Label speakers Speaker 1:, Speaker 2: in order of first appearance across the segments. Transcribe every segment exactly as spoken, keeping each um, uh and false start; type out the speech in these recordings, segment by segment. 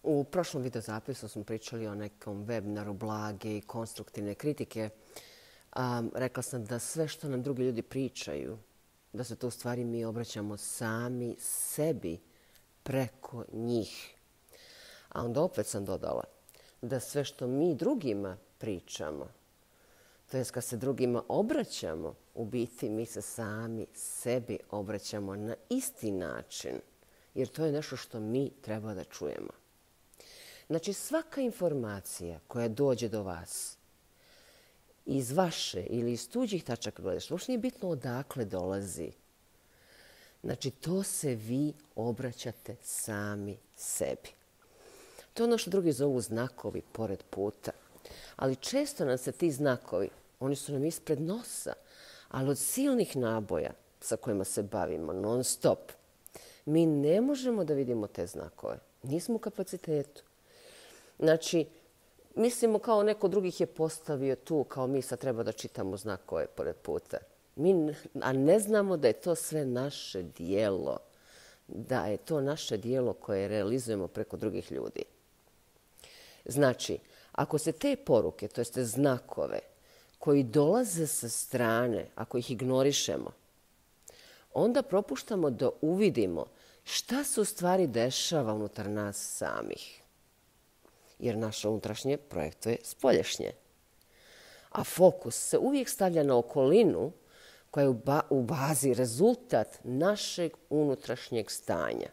Speaker 1: U prošlom videozapisu smo pričali o nekom webinaru blage i konstruktivne kritike. Um, rekla sam da sve što nam drugi ljudi pričaju, da se to u stvari mi obraćamo sami sebi preko njih. A onda opet sam dodala da sve što mi drugima pričamo, to jest kad se drugima obraćamo, u biti mi se sami sebi obraćamo na isti način. Jer to je nešto što mi treba da čujemo. Znači, svaka informacija koja dođe do vas iz vaše ili iz tuđih tačaka gledišta, uopšte nije bitno odakle dolazi. Znači, to se vi obraćate sami sebi. To je ono što drugi zovu znakovi pored puta. Ali često nam se ti znakovi, oni su nam ispred nosa, ali od silnih naboja sa kojima se bavimo non stop, mi ne možemo da vidimo te znakove. Nismo u kapacitetu. Znači, mislimo kao neko drugih je postavio tu, kao mi sad treba da čitamo znakove pored puta. Mi, a ne znamo da je to sve naše dijelo. Da je to naše dijelo koje realizujemo preko drugih ljudi. Znači, ako se te poruke, to jeste znakove, koji dolaze sa strane, ako ih ignorišemo, onda propuštamo da uvidimo šta se u stvari dešava unutar nas samih. Jer naše unutrašnje projektuje spoljašnje. A fokus se uvijek stavlja na okolinu koja je u, ba u bazi rezultat našeg unutrašnjeg stanja.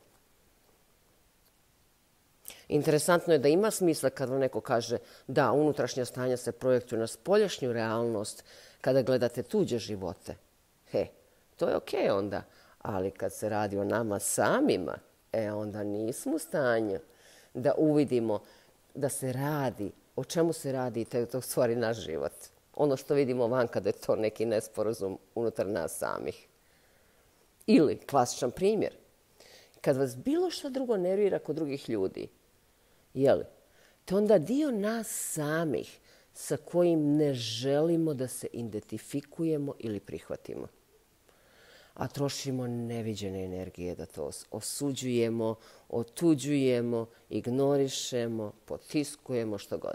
Speaker 1: Interesantno je da ima smisla kad vam neko kaže da unutrašnja stanja se projektuju na spoljašnju realnost kada gledate tuđe živote. He, to je okej onda. Ali kad se radi o nama samima, e onda nismo u stanju da uvidimo da se radi, o čemu se radi i to je u stvari naš život. Ono što vidimo van kada je to neki nesporazum unutar nas samih. Ili, klasičan primjer, kad vas bilo što drugo nervira kod drugih ljudi, jeli, to onda dio nas samih sa kojim ne želimo da se identifikujemo ili prihvatimo. A trošimo neviđene energije da to osuđujemo, otuđujemo, ignorišemo, potiskujemo, što god.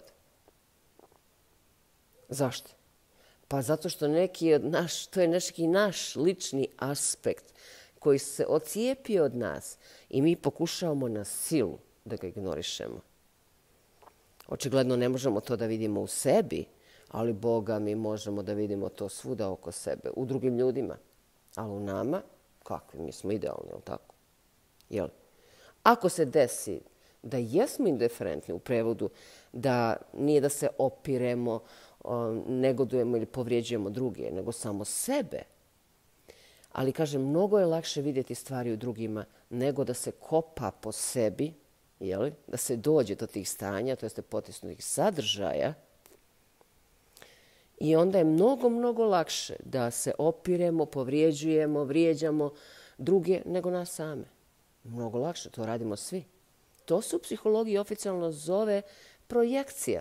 Speaker 1: Zašto? Pa zato što neki od naš, to je neki naš lični aspekt koji se ocijepio od nas i mi pokušavamo na silu da ga ignorišemo. Očigledno ne možemo to da vidimo u sebi, ali Boga mi možemo da vidimo to svuda oko sebe, u drugim ljudima. Ali u nama, kakvi, mi smo idealni, jel tako? Jel? Ako se desi da jesmo indiferentni u prevodu, da nije da se opiremo, negodujemo ili povrijeđujemo druge, nego samo sebe. Ali, kažem, mnogo je lakše vidjeti stvari u drugima nego da se kopa po sebi, jel? Da se dođe do tih stanja, to jeste potisnutih sadržaja. I onda je mnogo, mnogo lakše da se opiremo, povrijeđujemo, vrijeđamo druge nego nas same. Mnogo lakše, to radimo svi. To se u psihologiji oficijalno zove projekcija.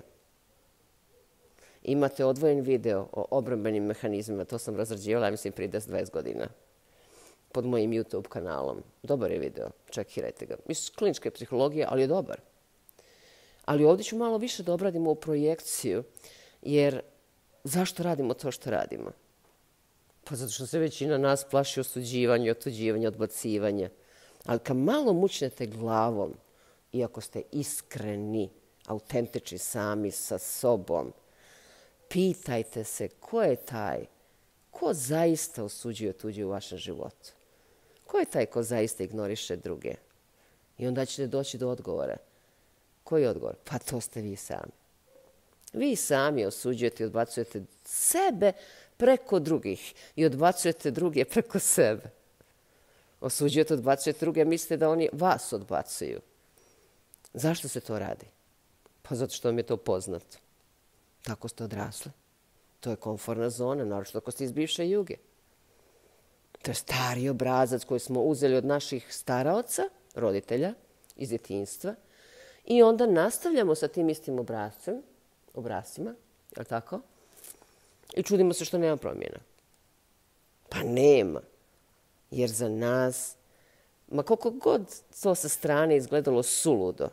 Speaker 1: Imate odvojen video o obrambenim mehanizmima, to sam razrađivala, mislim, prije deset dvadeset godina pod mojim YouTube kanalom. Dobar je video, čekirajte ga. Mislim, klinička je psihologija, ali je dobar. Ali ovdje ću malo više da obradimo u projekciju, jer zašto radimo to što radimo? Pa zato što se većina nas plaši osuđivanja, otuđivanja, odbacivanja. Ali kad malo mučnete glavom, iako ste iskreni, autentični sami sa sobom, pitajte se ko je taj, ko zaista osuđuje tuđe u vašem životu. Ko je taj ko zaista ignoriše druge? I onda ćete doći do odgovora. Koji je odgovor? Pa to ste vi sami. Vi sami osuđujete i odbacujete sebe preko drugih i odbacujete druge preko sebe. Osuđujete, odbacujete druge, mislite da oni vas odbacuju. Zašto se to radi? Pa zato što vam je to poznato. Tako ste odrasli. To je komfortna zona, naročito ako ste iz bivše Juge. To je stari obrazac koji smo uzeli od naših staraoca, roditelja, iz djetinjstva, i onda nastavljamo sa tim istim obrazcem, obrazcima, je li tako? I čudimo se što nema promjena. Pa nema. Jer za nas, ma koliko god to sa strane izgledalo suludo,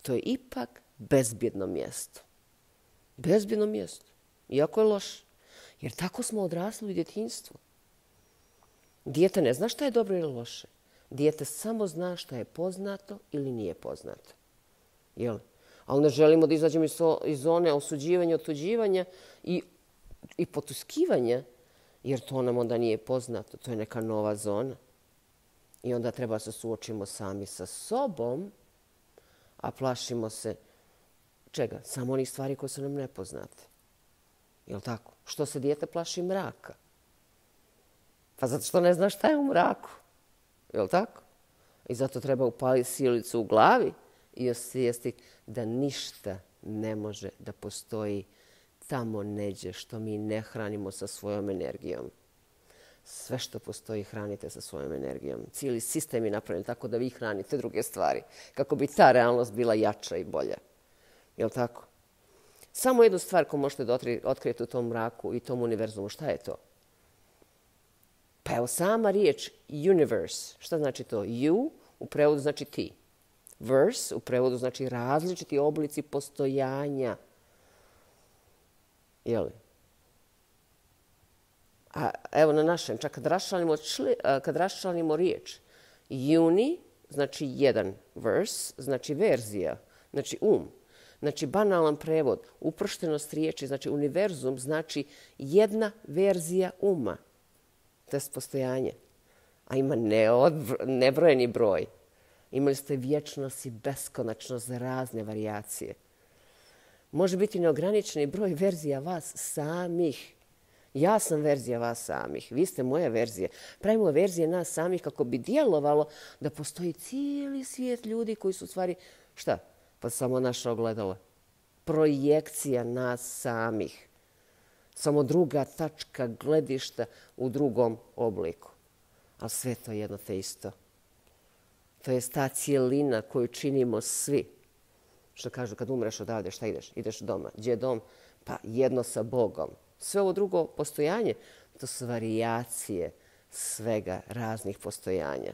Speaker 1: to je ipak bezbjedno mjesto. Bezbjedno mjesto. Iako je loše. Jer tako smo odrasli u djetinjstvu. Dijete ne zna šta je dobro ili loše. Dijete samo zna šta je poznato ili nije poznato. Jel? Ali ne želimo da izađemo iz zone osuđivanja, otuđivanja i, i potuskivanja, jer to nam onda nije poznato. To je neka nova zona. I onda treba se suočimo sami sa sobom, a plašimo se čega? Samo onih stvari koje su nam nepoznate. Jel' tako? Što se dijete plaši mraka? Pa zato što ne zna šta je u mraku. Jel' tako? I zato treba upaliti silicu u glavi i osvijestiti da ništa ne može da postoji tamo neđe što mi ne hranimo sa svojom energijom. Sve što postoji hranite sa svojom energijom. Cijeli sistem je napravljen tako da vi hranite druge stvari. Kako bi ta realnost bila jača i bolja. Jel' tako? Samo jednu stvar koju možete otkrijeti u tom mraku i tom univerzumu. Šta je to? Pa evo sama riječ universe. Šta znači to? You u prevodu znači ti. Verse u prevodu znači različiti oblici postojanja. Jel' A evo na našem, čak kad raščlanimo, kad raščlanimo riječ, uni znači jedan, verse znači verzija, znači um. Znači banalan prevod, uproštenost riječi, znači univerzum znači jedna verzija uma. To je postojanje. A ima nebrojeni broj. Imali ste vječnost i beskonačnost za razne varijacije. Može biti neograničeni broj verzija vas samih. Ja sam verzija vas samih, vi ste moja verzija. Pravimo verzije nas samih kako bi djelovalo da postoji cijeli svijet ljudi koji su u stvari, šta? Pa samo naša ogledala. Projekcija nas samih. Samo druga tačka gledišta u drugom obliku. Ali sve to je jedno te isto. To je ta cijelina koju činimo svi. Što kažu, kad umreš odavde, šta ideš? Ideš doma. Gdje je dom? Pa jedno sa Bogom. Sve ovo drugo postojanje, to su varijacije svega raznih postojanja.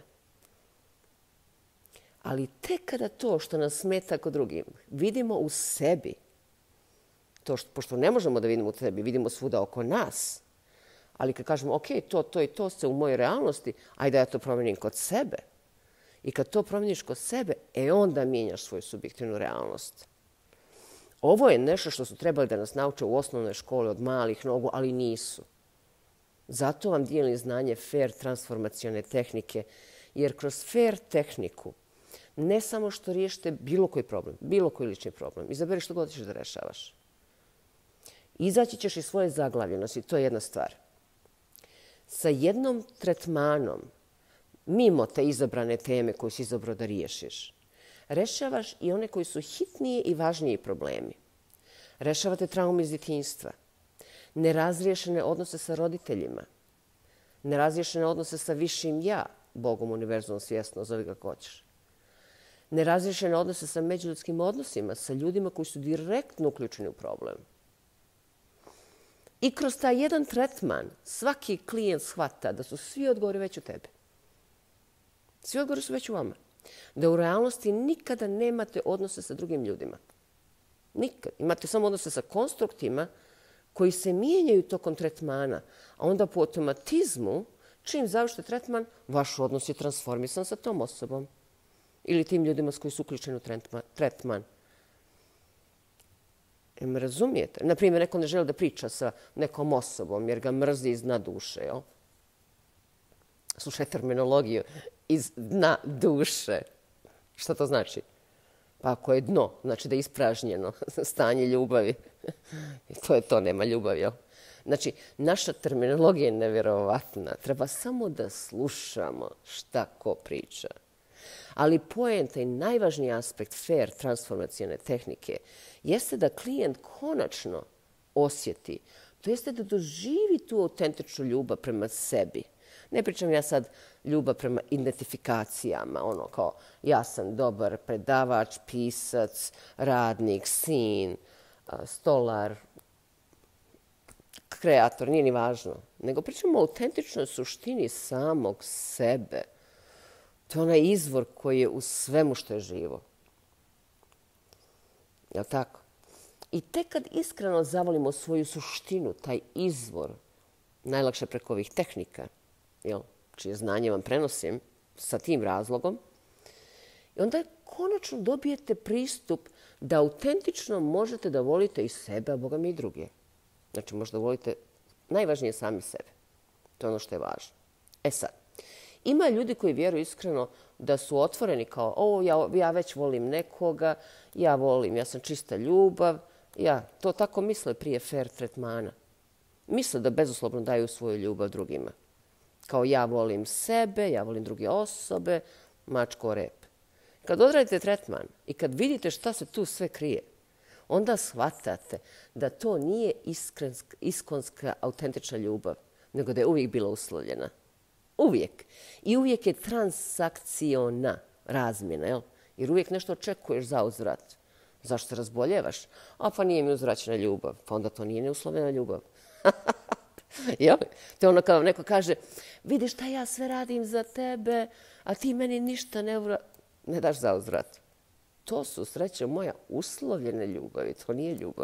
Speaker 1: Ali tek kada to što nas smeta kod drugim vidimo u sebi, to što, pošto ne možemo da vidimo u sebi, vidimo svuda oko nas, ali kad kažemo, ok, to, to i to se u mojoj realnosti, ajde ja to promijenim kod sebe. I kad to promijeniš kod sebe, e onda mijenjaš svoju subjektivnu realnost. Ovo je nešto što su trebali da nas nauče u osnovnoj školi od malih nogu, ali nisu. Zato vam dijelim znanje fair transformacione tehnike, jer kroz fair tehniku ne samo što riješite bilo koji problem, bilo koji lični problem, izaberi što god ćeš da rešavaš. Izaći ćeš iz svoje zaglavljenosti, to je jedna stvar. Sa jednom tretmanom, mimo te izabrane teme koju si izabrao da riješiš, rešavaš i one koji su hitniji i važniji problemi. Rešavate traume iz djetinjstva, nerazriješene odnose sa roditeljima, nerazriješene odnose sa višim ja, Bogom, univerzumom, svjesno, zove kako hoćeš. Nerazriješene odnose sa međuljudskim odnosima, sa ljudima koji su direktno uključeni u problem. I kroz taj jedan tretman svaki klijent shvata da su svi odgovori već u tebi. Svi odgovori su već u vama. Da u realnosti nikada nemate odnose sa drugim ljudima. Nikad. Imate samo odnose sa konstruktima koji se mijenjaju tokom tretmana, a onda po automatizmu, čim završite tretman, vaš odnos je transformisan sa tom osobom ili tim ljudima s koji su uključeni u tretman. E, me razumijete? Naprimjer, neko ne želi da priča sa nekom osobom jer ga mrzi iz dna duše. Jo? Slušaj terminologiju. Iz dna duše. Šta to znači? Pa ako je dno, znači da je ispražnjeno stanje ljubavi. I to je to, nema ljubavi. Jel? Znači, naša terminologija je nevjerovatna. Treba samo da slušamo šta ko priča. Ali poenta i najvažniji aspekt fair transformacione tehnike jeste da klijent konačno osjeti, to jeste da doživi tu autentičnu ljubav prema sebi. Ne pričam ja sad ljubav prema identifikacijama, ono kao ja sam dobar predavač, pisac, radnik, sin, stolar, kreator, nije ni važno. Nego pričamo o autentičnoj suštini samog sebe. To je onaj izvor koji je u svemu što je živo. Jel' tako? I tek kad iskreno zavolimo svoju suštinu, taj izvor, najlakše preko ovih tehnika, jel, čije znanje vam prenosim sa tim razlogom, i onda konačno dobijete pristup da autentično možete da volite i sebe, a Boga mi i druge. Znači, možda volite najvažnije sami sebe. To je ono što je važno. E sad, ima ljudi koji vjeruju iskreno da su otvoreni kao, o, ja, ja već volim nekoga, ja volim, ja sam čista ljubav, ja, to tako misle prije fair tretmana. Misle da bezuslovno daju svoju ljubav drugima. Kao ja volim sebe, ja volim druge osobe, mačko rep. Kad odradite tretman i kad vidite šta se tu sve krije, onda shvatate da to nije iskrenska, iskonska, autentična ljubav, nego da je uvijek bila uslovljena. Uvijek. I uvijek je transakciona razmjena, jel? Jer uvijek nešto očekuješ za uzvrat. Zašto se razboljevaš? A pa nije mi uzvraćena ljubav. Pa onda to nije neuslovljena ljubav. Jel? To je ono kada vam neko kaže, vidi šta ja sve radim za tebe, a ti meni ništa ne, uvra... ne daš za uzvrat. To su, sreće moja, uslovljene ljubavi. To nije ljubav.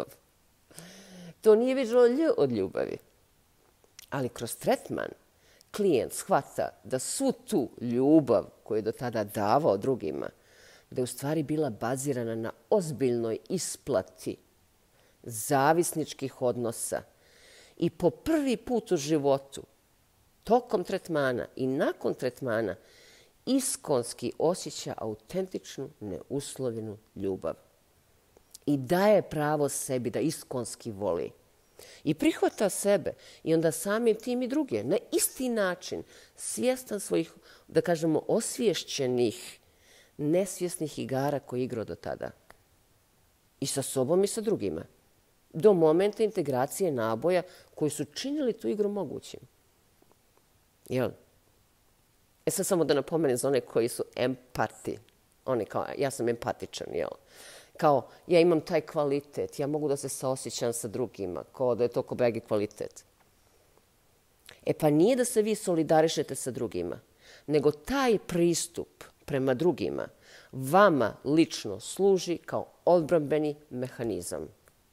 Speaker 1: To nije vidjelo lj od ljubavi. Ali kroz tretman klijent shvata da svu tu ljubav koju je do tada davao drugima, da je u stvari bila bazirana na ozbiljnoj isplati zavisničkih odnosa. I po prvi put u životu, tokom tretmana i nakon tretmana, iskonski osjeća autentičnu, neuslovljenu ljubav. I daje pravo sebi da iskonski voli. I prihvata sebe i onda samim tim i druge. Na isti način, svjestan svojih, da kažemo, osviješćenih, nesvjesnih igara koje je igrao do tada. I sa sobom i sa drugima. Do momenta integracije naboja koji su činili tu igru mogućim. Jel? E sad samo da napomenem za one koji su empati. Oni kao, ja sam empatičan, jel? Kao, ja imam taj kvalitet, ja mogu da se saosjećam sa drugima, kao da je to kobegi kvalitet. E pa nije da se vi solidarišete sa drugima, nego taj pristup prema drugima vama lično služi kao odbrambeni mehanizam.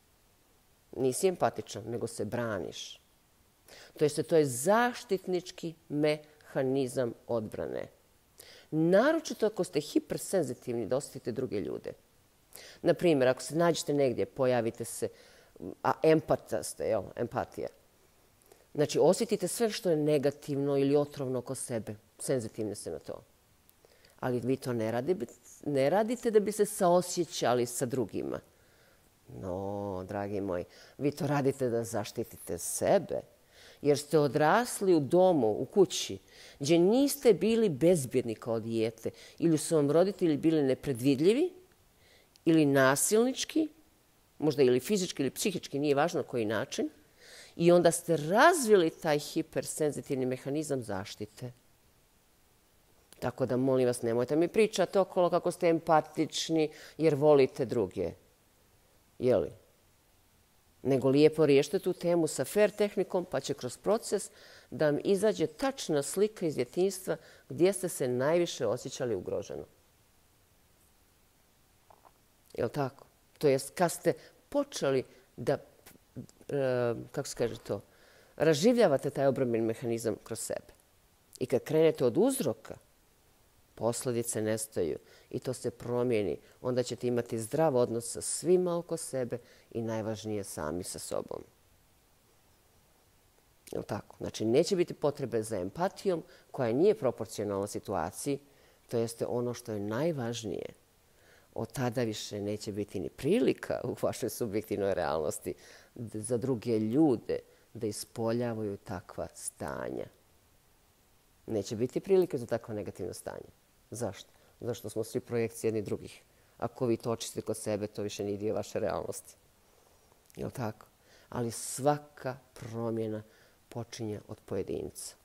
Speaker 1: Nisi empatičan, nego se braniš. To jest, to je zaštitnički mehanizam odbrane. Naročito ako ste hipersenzitivni da osjetite druge ljude. Naprimjer, ako se nađete negdje, pojavite se, a empata ste, jel, empatija. Znači, osjetite sve što je negativno ili otrovno oko sebe. Senzitivni ste na to. Ali vi to ne radite, ne radite da bi se saosjećali sa drugima. No, dragi moji, vi to radite da zaštitite sebe. Jer ste odrasli u domu, u kući, gdje niste bili bezbjedni kao dijete. Ili su vam roditelji bili nepredvidljivi, ili nasilnički, možda ili fizički ili psihički, nije važno na koji način. I onda ste razvili taj hipersenzitivni mehanizam zaštite. Tako da, molim vas, nemojte mi pričati okolo kako ste empatični jer volite druge. Jeli? Nego lijepo riješite tu temu sa fair tehnikom, pa će kroz proces da vam izađe tačna slika iz djetinjstva gdje ste se najviše osjećali ugroženo. Jel' tako? To jest, kad ste počeli da, kako se kaže to, razživljavate taj obrambeni mehanizam kroz sebe. I kad krenete od uzroka, posljedice nestaju i to se promijeni. Onda ćete imati zdrav odnos sa svima oko sebe i najvažnije sami sa sobom. Jel' tako? Znači, neće biti potrebe za empatijom koja nije proporcionalna situaciji, to jeste ono što je najvažnije. Od tada više neće biti ni prilika u vašoj subjektivnoj realnosti za druge ljude da ispoljavaju takva stanja. Neće biti prilike za takvo negativno stanje. Zašto? Zašto smo svi projekcije jedni drugih. Ako vi to očistite kod sebe, to više nije dio vaše realnosti. Jel' tako? Ali svaka promjena počinje od pojedinca.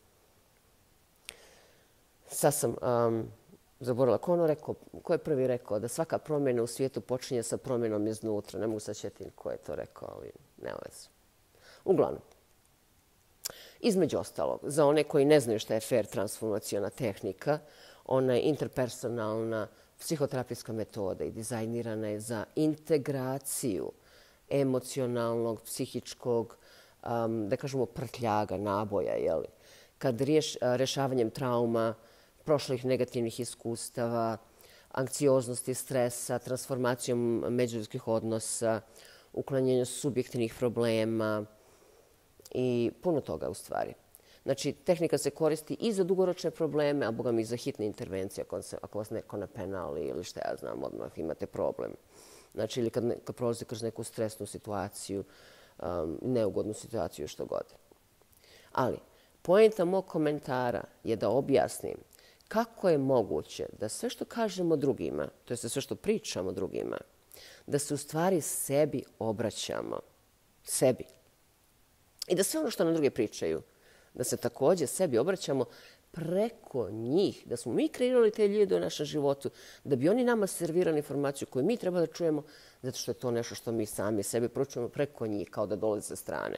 Speaker 1: Sad sam um, zaboravila. Ko, ono rekao, ko je prvi rekao da svaka promjena u svijetu počinje sa promjenom iznutra? Ne mogu sad sjetiti ko je to rekao, ali nema veze. Uglavnom, između ostalog, za one koji ne znaju šta je fair transformaciona tehnika, ona je interpersonalna psihoterapijska metoda i dizajnirana je za integraciju emocionalnog, psihičkog, um, da kažemo prtljaga, naboja, jeli? Kad riješ, rješavanjem trauma, prošlih negativnih iskustava, anksioznosti, stresa, transformacijom međuljudskih odnosa, uklanjanju subjektivnih problema i puno toga u stvari. Znači, tehnika se koristi i za dugoročne probleme, a boga mi i za hitne intervencije ako, se, ako vas neko napenali ili šta ja znam, odmah imate problem. Znači, ili kad, ne, kad prolazite kroz neku stresnu situaciju, um, neugodnu situaciju, što god. Ali, poenta mog komentara je da objasnim kako je moguće da sve što kažemo drugima, to je sve što pričamo drugima, da se u stvari sebi obraćamo. Sebi. I da sve ono što nam drugi pričaju, da se također sebi obraćamo preko njih, da smo mi kreirali te ljude u našem životu, da bi oni nama servirali informaciju koju mi treba da čujemo, zato što je to nešto što mi sami sebi poručujemo preko njih, kao da dolazi sa strane.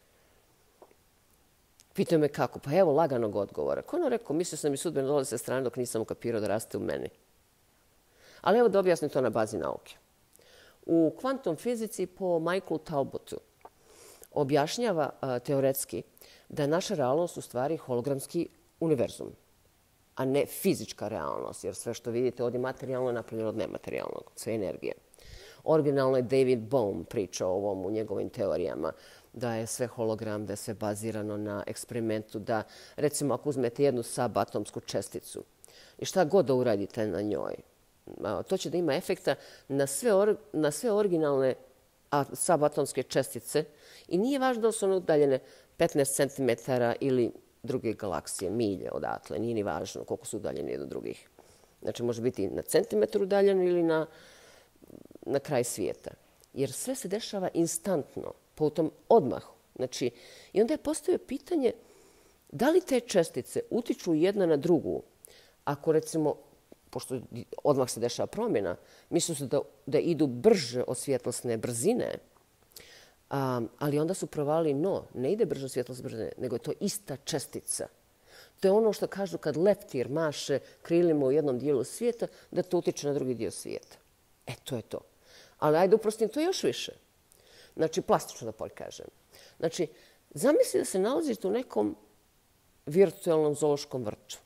Speaker 1: Pitaju me kako? Pa evo laganog odgovora. Ko ono rekao, mislio sam i sudbeno dolazi sa strane dok nisam ukapirao da raste u meni. Ali evo da objasnim to na bazi nauke. U kvantum fizici po Michaelu Talbotu objašnjava a, teoretski da je naša realnost u stvari hologramski univerzum, a ne fizička realnost, jer sve što vidite ovdje materijalno je napravljeno od nematerijalnog, sve energije. Originalno je David Bohm pričao o ovom u njegovim teorijama, da je sve hologram, da je sve bazirano na eksperimentu, da recimo ako uzmete jednu subatomsku česticu i šta god da uradite na njoj, to će da ima efekta na sve, or, na sve originalne subatomske čestice i nije važno da su one udaljene petnaest centimetara ili druge galaksije, milje odatle. Nije ni važno koliko su udaljeni jedno od drugih. Znači može biti na centimetar udaljeno ili na, na kraj svijeta. Jer sve se dešava instantno, po tom odmahu. Znači, i onda je postavio pitanje da li te čestice utiču jedna na drugu. Ako recimo, pošto odmah se dešava promjena, misle se da, da idu brže od svjetlosne brzine, Um, ali onda su provali no, ne ide brže svjetlosne brzine, nego je to ista čestica. To je ono što kažu kad leptir maše krilima u jednom dijelu svijeta, da to utiče na drugi dio svijeta. E, to je to. Ali ajde uprostim to još više. Znači, plastično da pokažem. Znači, zamisli da se nalazite u nekom virtualnom zoološkom vrtu.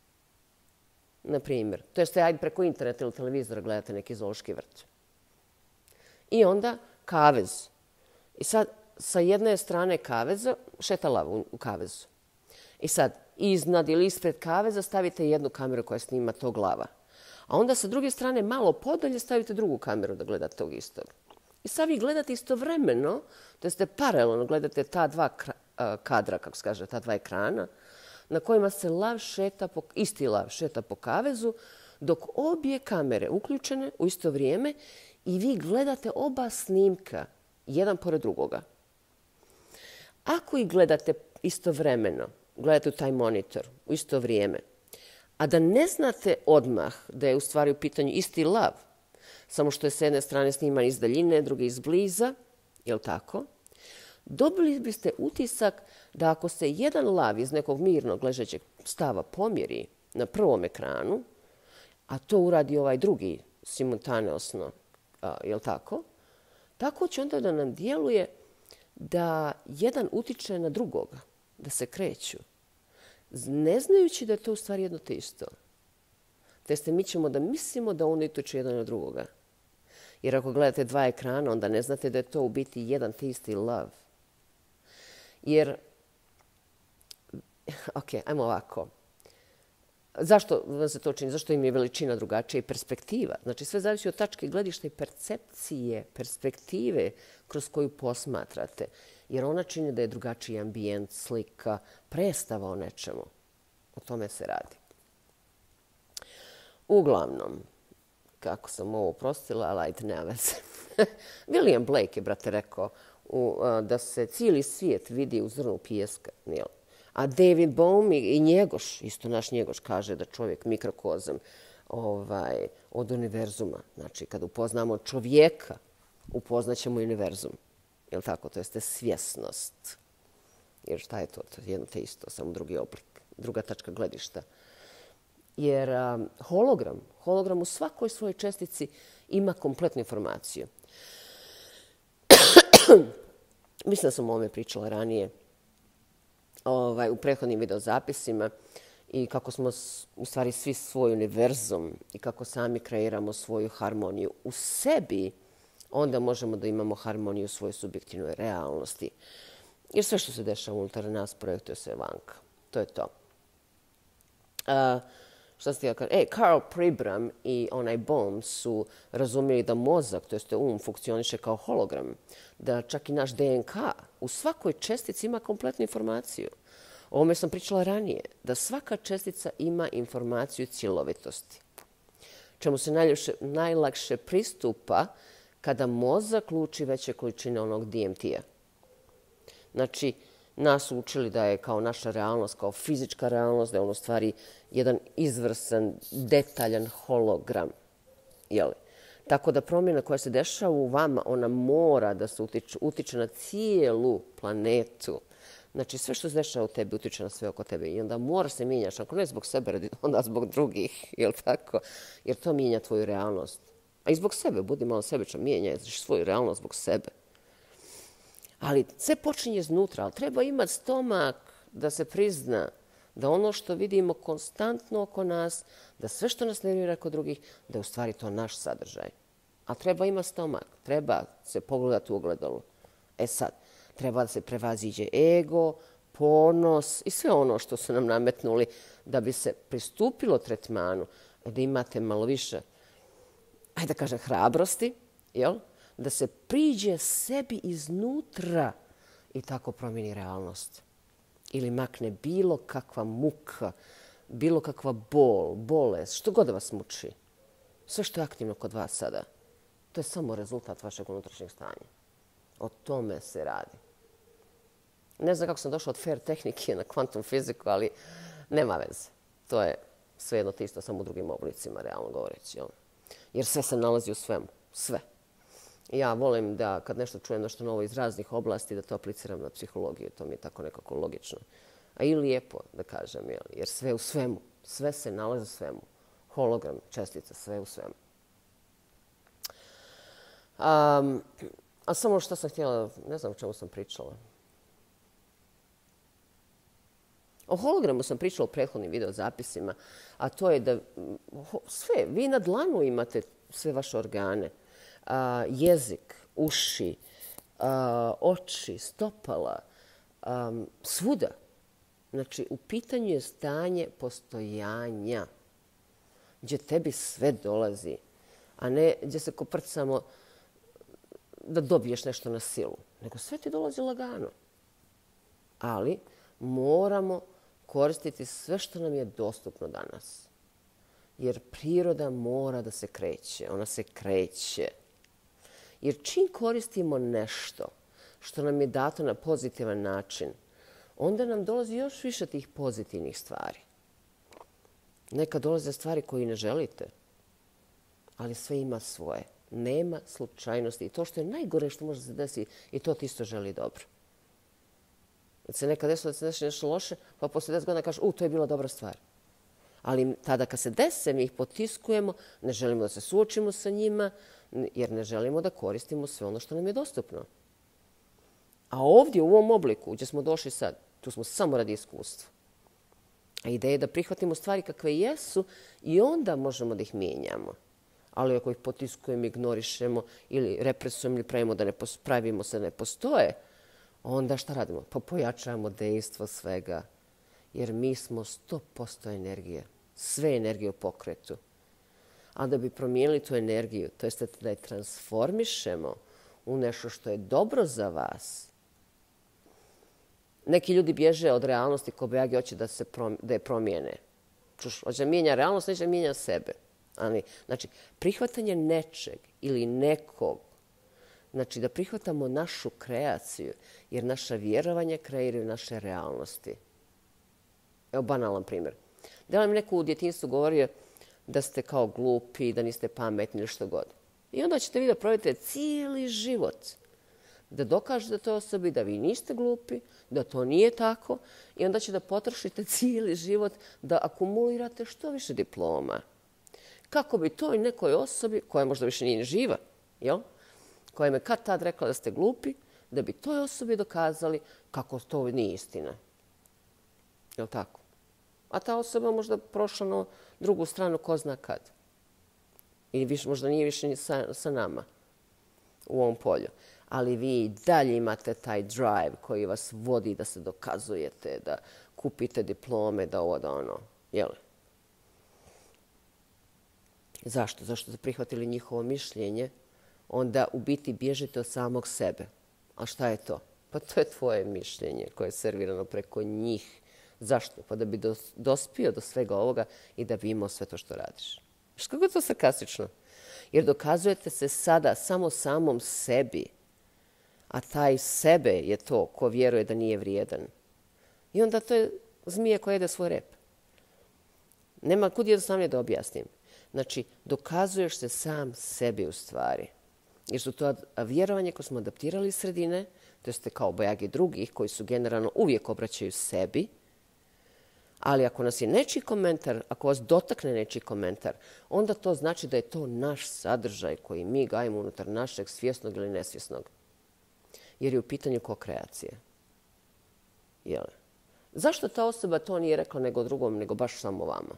Speaker 1: Na primjer. To jeste, ajde preko interneta ili televizora gledate neki zoološki vrt. I onda kavez. I sad, sa jedne strane kaveza, šeta lav u kavezu. I sad, iznad ili ispred kaveza stavite jednu kameru koja snima tog lava. A onda sa druge strane, malo podalje, stavite drugu kameru da gledate tog istog. I sad vi gledate istovremeno, to jeste paralelno gledate ta dva kadra, kako se kaže, ta dva ekrana, na kojima se lav šeta, po, isti lav šeta po kavezu, dok obje kamere uključene u isto vrijeme i vi gledate oba snimka, jedan pored drugoga. Ako ih gledate istovremeno, gledate u taj monitor u isto vrijeme, a da ne znate odmah da je u stvari u pitanju isti lav, samo što je s jedne strane sniman iz daljine, druge iz bliza, je li tako? Dobili biste utisak da ako se jedan lav iz nekog mirnog ležećeg stava pomjeri na prvom ekranu, a to uradi ovaj drugi simultaneosno, je li tako? Tako će onda da nam djeluje da jedan utiče na drugoga, da se kreću, ne znajući da je to u stvari jedno te isto. Te ste mi ćemo da mislimo da on utiče jedan na drugoga. Jer ako gledate dva ekrana, onda ne znate da je to u biti jedan te isti lav. Jer, ok, ajmo ovako. Zašto vam se to čini? Zašto im je veličina drugačija i perspektiva? Znači, sve zavisi od tačke gledišta i percepcije, perspektive kroz koju posmatrate. Jer ona čini da je drugačiji ambijent, slika, predstava o nečemu. O tome se radi. Uglavnom, kako sam ovo uprostila, ali ajde, nema veze. William Blake je, brate, rekao u, a, da se cijeli svijet vidi u zrnu pijeska, nije li? A David Bohm i Njegoš, isto naš Njegoš, kaže da čovjek mikrokozam ovaj, od univerzuma. Znači, kad upoznamo čovjeka, upoznaćemo univerzum. Je li tako? To jeste svjesnost. Jer šta je to? To je jedno te isto, samo drugi oblik, druga tačka gledišta. Jer um, hologram, hologram u svakoj svojoj čestici ima kompletnu informaciju. Mislim da sam o ovome pričala ranije ovaj, u prethodnim videozapisima i kako smo u stvari svi svoj univerzum i kako sami kreiramo svoju harmoniju u sebi, onda možemo da imamo harmoniju u svojoj subjektivnoj realnosti. Jer sve što se dešava unutar nas projektuje se vanka. To je to. Uh, šta ste ja kažem? E, Karl Pribram i onaj Bohm su razumjeli da mozak, to jest um, funkcioniše kao hologram. Da čak i naš D N K u svakoj čestici ima kompletnu informaciju. O ovome sam pričala ranije. Da svaka čestica ima informaciju cjelovitosti. Čemu se najljepše, najlakše pristupa kada mozak luči veće količine onog D M T-a. Znači, nas su učili da je kao naša realnost, kao fizička realnost, da je on u stvari jedan izvrsan, detaljan hologram. Jeli? Tako da promjena koja se dešava u vama, ona mora da se utiče, utiče na cijelu planetu. Znači, sve što se dešava u tebi utiče na sve oko tebe. I onda mora se mijenjaš, ako ne zbog sebe, onda zbog drugih. Jel tako? Jer to mijenja tvoju realnost. A i zbog sebe, budi malo sebičan, mijenjaj svoju realnost zbog sebe. Ali sve počinje iznutra, ali treba imati stomak da se prizna da ono što vidimo konstantno oko nas, da sve što nas nervira kod drugih, da je u stvari to naš sadržaj. A treba imati stomak, treba se pogledati u ogledalu. E sad, treba da se prevaziđe ego, ponos i sve ono što su nam nametnuli da bi se pristupilo tretmanu, da imate malo više, ajde da kažem, hrabrosti, jel? Da se priđe sebi iznutra i tako promijeni realnost. Ili makne bilo kakva muka, bilo kakva bol, bolest, što god da vas muči. Sve što je aktivno kod vas sada, to je samo rezultat vašeg unutrašnjeg stanja. O tome se radi. Ne znam kako sam došla od fair tehnike na kvantum fiziku, ali nema veze. To je svejedno to isto, samo u drugim oblicima, realno govoreći. Jer sve se nalazi u svemu. Sve. Ja volim da kad nešto čujem nešto novo iz raznih oblasti, da to apliciram na psihologiju. To mi je tako nekako logično. A i lijepo da kažem, jer sve u svemu. Sve se nalazi u svemu. Hologram, čestica, sve u svemu. Um, a samo što sam htjela, ne znam o čemu sam pričala. O hologramu sam pričala u prethodnim videozapisima, a to je da sve, vi na dlanu imate sve vaše organe. Uh, jezik, uši, uh, oči, stopala, um, svuda. Znači, u pitanju je stanje postojanja, gdje tebi sve dolazi, a ne gdje se koprcamo da dobiješ nešto na silu, nego sve ti dolazi lagano. Ali moramo koristiti sve što nam je dostupno danas. Jer priroda mora da se kreće, ona se kreće. Jer čim koristimo nešto što nam je dato na pozitivan način, onda nam dolazi još više tih pozitivnih stvari. Nekad dolaze stvari koje ne želite, ali sve ima svoje. Nema slučajnosti. I to što je najgore što može se desiti, i to ti isto želi dobro. Da se nekad desilo da se desi nešto loše, pa posle deset godina kažeš, u, to je bila dobra stvar. Ali tada kad se dese, mi ih potiskujemo, ne želimo da se suočimo sa njima, jer ne želimo da koristimo sve ono što nam je dostupno. A ovdje, u ovom obliku, gdje smo došli sad, tu smo samo radi iskustva. A ideja je da prihvatimo stvari kakve jesu i onda možemo da ih mijenjamo. Ali ako ih potiskujemo, ignorišemo ili represujemo ili pravimo da ne pravimo se ne postoje, onda šta radimo? Pa pojačavamo dejstvo svega. Jer mi smo sto posto energije. Sve energije u pokretu. A da bi promijenili tu energiju, to jest da je transformišemo u nešto što je dobro za vas. Neki ljudi bježe od realnosti ko bejagi hoće da, se prom, da je promijene. Čuš, hoće da mijenja realnost, neće da mijenja sebe. Ali, znači, prihvatanje nečeg ili nekog, znači da prihvatamo našu kreaciju, jer naša vjerovanja kreiraju naše realnosti. Evo banalan primjer. Da li mi neko u djetinjstvu govorio da ste kao glupi, da niste pametni ili što god. I onda ćete vi da provedete cijeli život Da dokažete toj osobi da vi niste glupi, da to nije tako i onda će da potrošite cijeli život da akumulirate što više diploma. Kako bi toj nekoj osobi, koja možda više nije ni živa, jel? Koja im je kad tad rekla da ste glupi, da bi toj osobi dokazali kako to nije istina. Jel tako? A ta osoba možda prošla na drugu stranu ko zna kad. I više, možda nije više ni sa, sa nama u ovom polju. Ali vi i dalje imate taj drive koji vas vodi da se dokazujete, da kupite diplome, da ovo, da ono. Jel? Zašto? Zašto ste prihvatili njihovo mišljenje? Onda u biti bježite od samog sebe. A šta je to? Pa to je tvoje mišljenje koje je servirano preko njih. Zašto? Pa da bi dospio do svega ovoga i da bi imao sve to što radiš. Što kako je to sarkastično? Jer dokazujete se sada samo samom sebi. A taj sebe je to ko vjeruje da nije vrijedan. I onda to je zmija koja jede svoj rep. Nema kud jednostavnije da objasnim. Znači, dokazuješ se sam sebi u stvari. Jer su to vjerovanje koje smo adaptirali iz sredine, to ste kao bojagi drugih koji su generalno uvijek obraćaju sebi, ali ako nas je nečiji komentar, ako vas dotakne nečiji komentar, onda to znači da je to naš sadržaj koji mi gajimo unutar našeg svjesnog ili nesvjesnog. Jer je u pitanju kokreacije. Jel? Zašto ta osoba to nije rekla nego drugom, nego baš samo vama?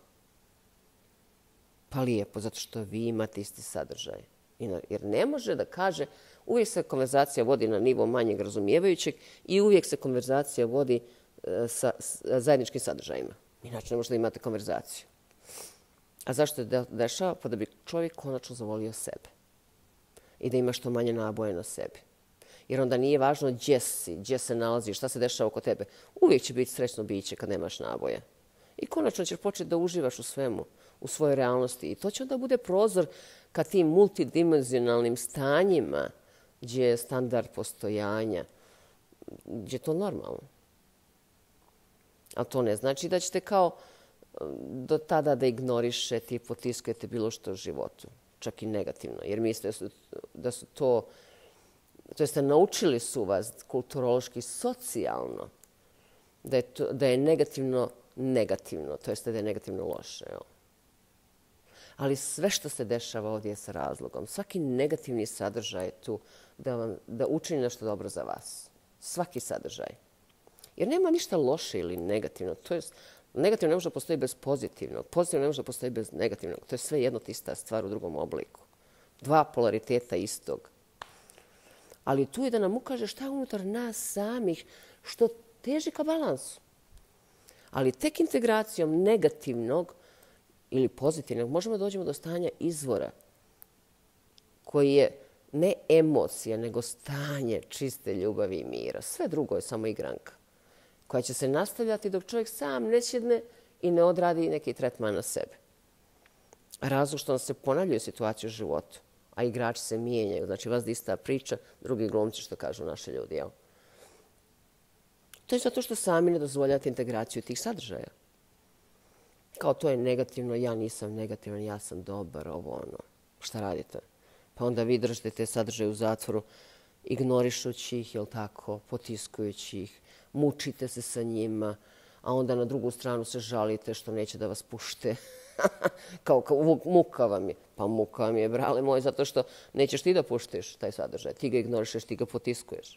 Speaker 1: Pa lijepo, zato što vi imate isti sadržaj. Jer ne može da kaže, uvijek se konverzacija vodi na nivo manjeg razumijevajućeg i uvijek se konverzacija vodi sa zajedničkim sadržajima. Inače ne možete da imate konverzaciju. A zašto je dešava? Pa da bi čovjek konačno zavolio sebe. I da ima što manje naboje na sebi. Jer onda nije važno gdje si, gdje se nalaziš, šta se dešava oko tebe. Uvijek će biti srećno biće kad nemaš naboje. I konačno ćeš početi da uživaš u svemu, u svojoj realnosti. I to će onda bude prozor ka tim multidimenzionalnim stanjima gdje je standard postojanja, gdje je to normalno. Ali to ne znači da ćete kao do tada da ignorišete i potiskujete bilo što u životu, čak i negativno. Jer mislite da su, da su to, to jeste naučili su vas kulturološki, socijalno, da je, to, da je negativno negativno, to jeste da je negativno loše. Jo. Ali sve što se dešava ovdje je sa razlogom. Svaki negativni sadržaj je tu da, vam, da učini nešto dobro za vas. Svaki sadržaj. Jer nema ništa loše ili negativno. To je, negativno ne može da postoji bez pozitivnog. Pozitivno ne može da postoji bez negativnog. To je sve jedno te ista stvar u drugom obliku. Dva polariteta istog. Ali tu je da nam ukaže šta je unutar nas samih što teži ka balansu. Ali tek integracijom negativnog ili pozitivnog možemo da dođemo do stanja izvora koji je ne emocija, nego stanje čiste ljubavi i mira. Sve drugo je samo igranka koja će se nastavljati dok čovjek sam ne sjedne i ne odradi neki tretman na sebe. Razlog što nam se ponavljaju situacije u životu, a igrači se mijenjaju. Znači, vas da ista priča, drugi glumci što kažu naši ljudi. Jel? To je zato što sami ne dozvoljate integraciju tih sadržaja. Kao to je negativno, ja nisam negativan, ja sam dobar, ovo ono. Šta radite? Pa onda vi držite te sadržaje u zatvoru, ignorišući ih, jel tako, potiskujući ih, mučite se sa njima, a onda na drugu stranu se žalite što neće da vas pušte. kao, kao muka vam je. Pa muka vam je, brale moj, zato što nećeš ti da puštiš taj sadržaj. Ti ga ignorišeš, ti ga potiskuješ.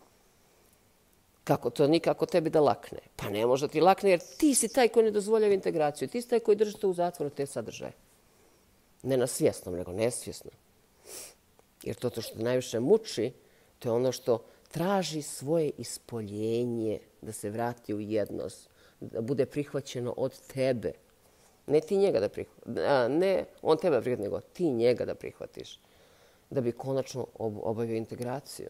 Speaker 1: Kako to nikako tebi da lakne? Pa ne može da ti lakne jer ti si taj koji ne dozvoljava integraciju. Ti si taj koji držite u zatvoru te sadržaje. Ne na svjesnom, nego nesvjesno. Jer to, to što najviše muči, to je ono što traži svoje ispoljenje, da se vrati u jednost, da bude prihvaćeno od tebe. Ne ti njega da prihvatiš, ne on tebe da prihvati, nego ti njega da prihvatiš, da bi konačno obavio integraciju.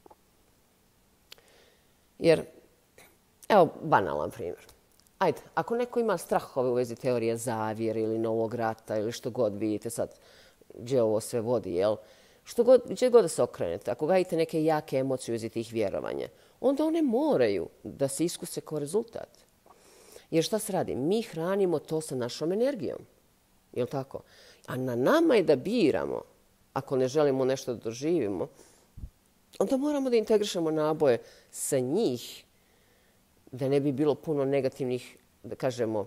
Speaker 1: Jer, evo, banalan primjer. Ajde, ako neko ima strahove u vezi teorije zavjere ili novog rata ili što god vidite sad gdje ovo sve vodi, jel? Što god, gdje god da se okrenete, ako gajite neke jake emocije u vezi tih vjerovanja, onda one moraju da se iskuse kao rezultat. Jer šta se radi? Mi hranimo to sa našom energijom. Jel tako? A na nama je da biramo, ako ne želimo nešto da doživimo, onda moramo da integrišemo naboje sa njih, da ne bi bilo puno negativnih, da kažemo,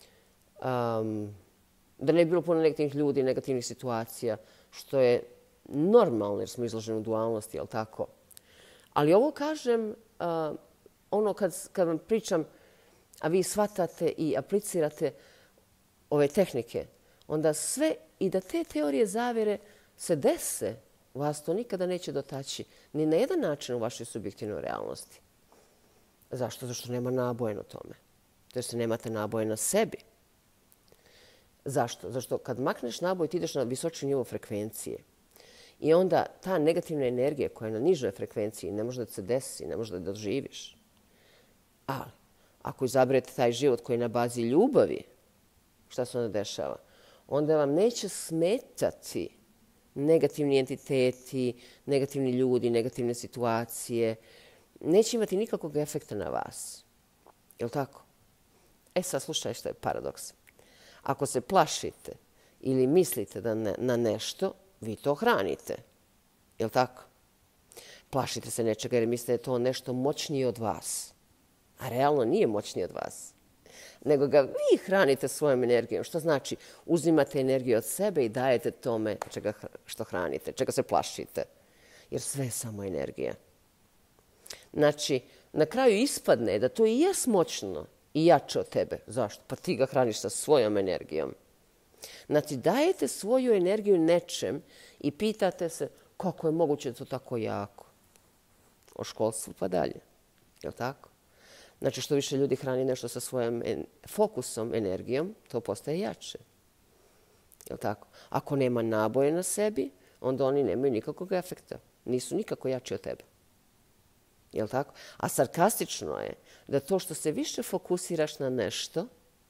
Speaker 1: um, da ne bi bilo puno negativnih ljudi, negativnih situacija, što je normalno jer smo izloženi u dualnosti, jel tako? Ali ovo kažem, uh, ono kad, kad vam pričam, a vi shvatate i aplicirate ove tehnike, onda sve i da te teorije zavere se dese, vas to nikada neće dotaći ni na jedan način u vašoj subjektivnoj realnosti. Zašto? Zašto nema naboja na tome. To jest nemate naboje na sebi. Zašto? Zašto kad makneš naboj ti ideš na visoči nivo frekvencije. I onda ta negativna energija koja je na nižoj frekvenciji ne može da se desi, ne može da doživiš. Ali ako izaberete taj život koji je na bazi ljubavi, šta se onda dešava? Onda vam neće smetati negativni entiteti, negativni ljudi, negativne situacije. Neće imati nikakvog efekta na vas. Je li tako? E sad slušaj što je paradoks. Ako se plašite ili mislite da ne, na nešto, vi to hranite. Je li tako? Plašite se nečega jer mislite da je to nešto moćnije od vas. A realno nije moćnije od vas. Nego ga vi hranite svojom energijom. Što znači uzimate energiju od sebe i dajete tome čega, što hranite, čega se plašite. Jer sve je samo energija. Znači, na kraju ispadne da to i jest moćno i jače od tebe. Zašto? Pa ti ga hraniš sa svojom energijom. Znači, dajete svoju energiju nečem i pitate se kako je moguće da to tako jako. O školstvu pa dalje. Je li tako? Znači, što više ljudi hrani nešto sa svojom fokusom, energijom, to postaje jače. Je li tako? Ako nema naboje na sebi, onda oni nemaju nikakvog efekta. Nisu nikako jači od tebe. Je li tako? A sarkastično je da to što se više fokusiraš na nešto,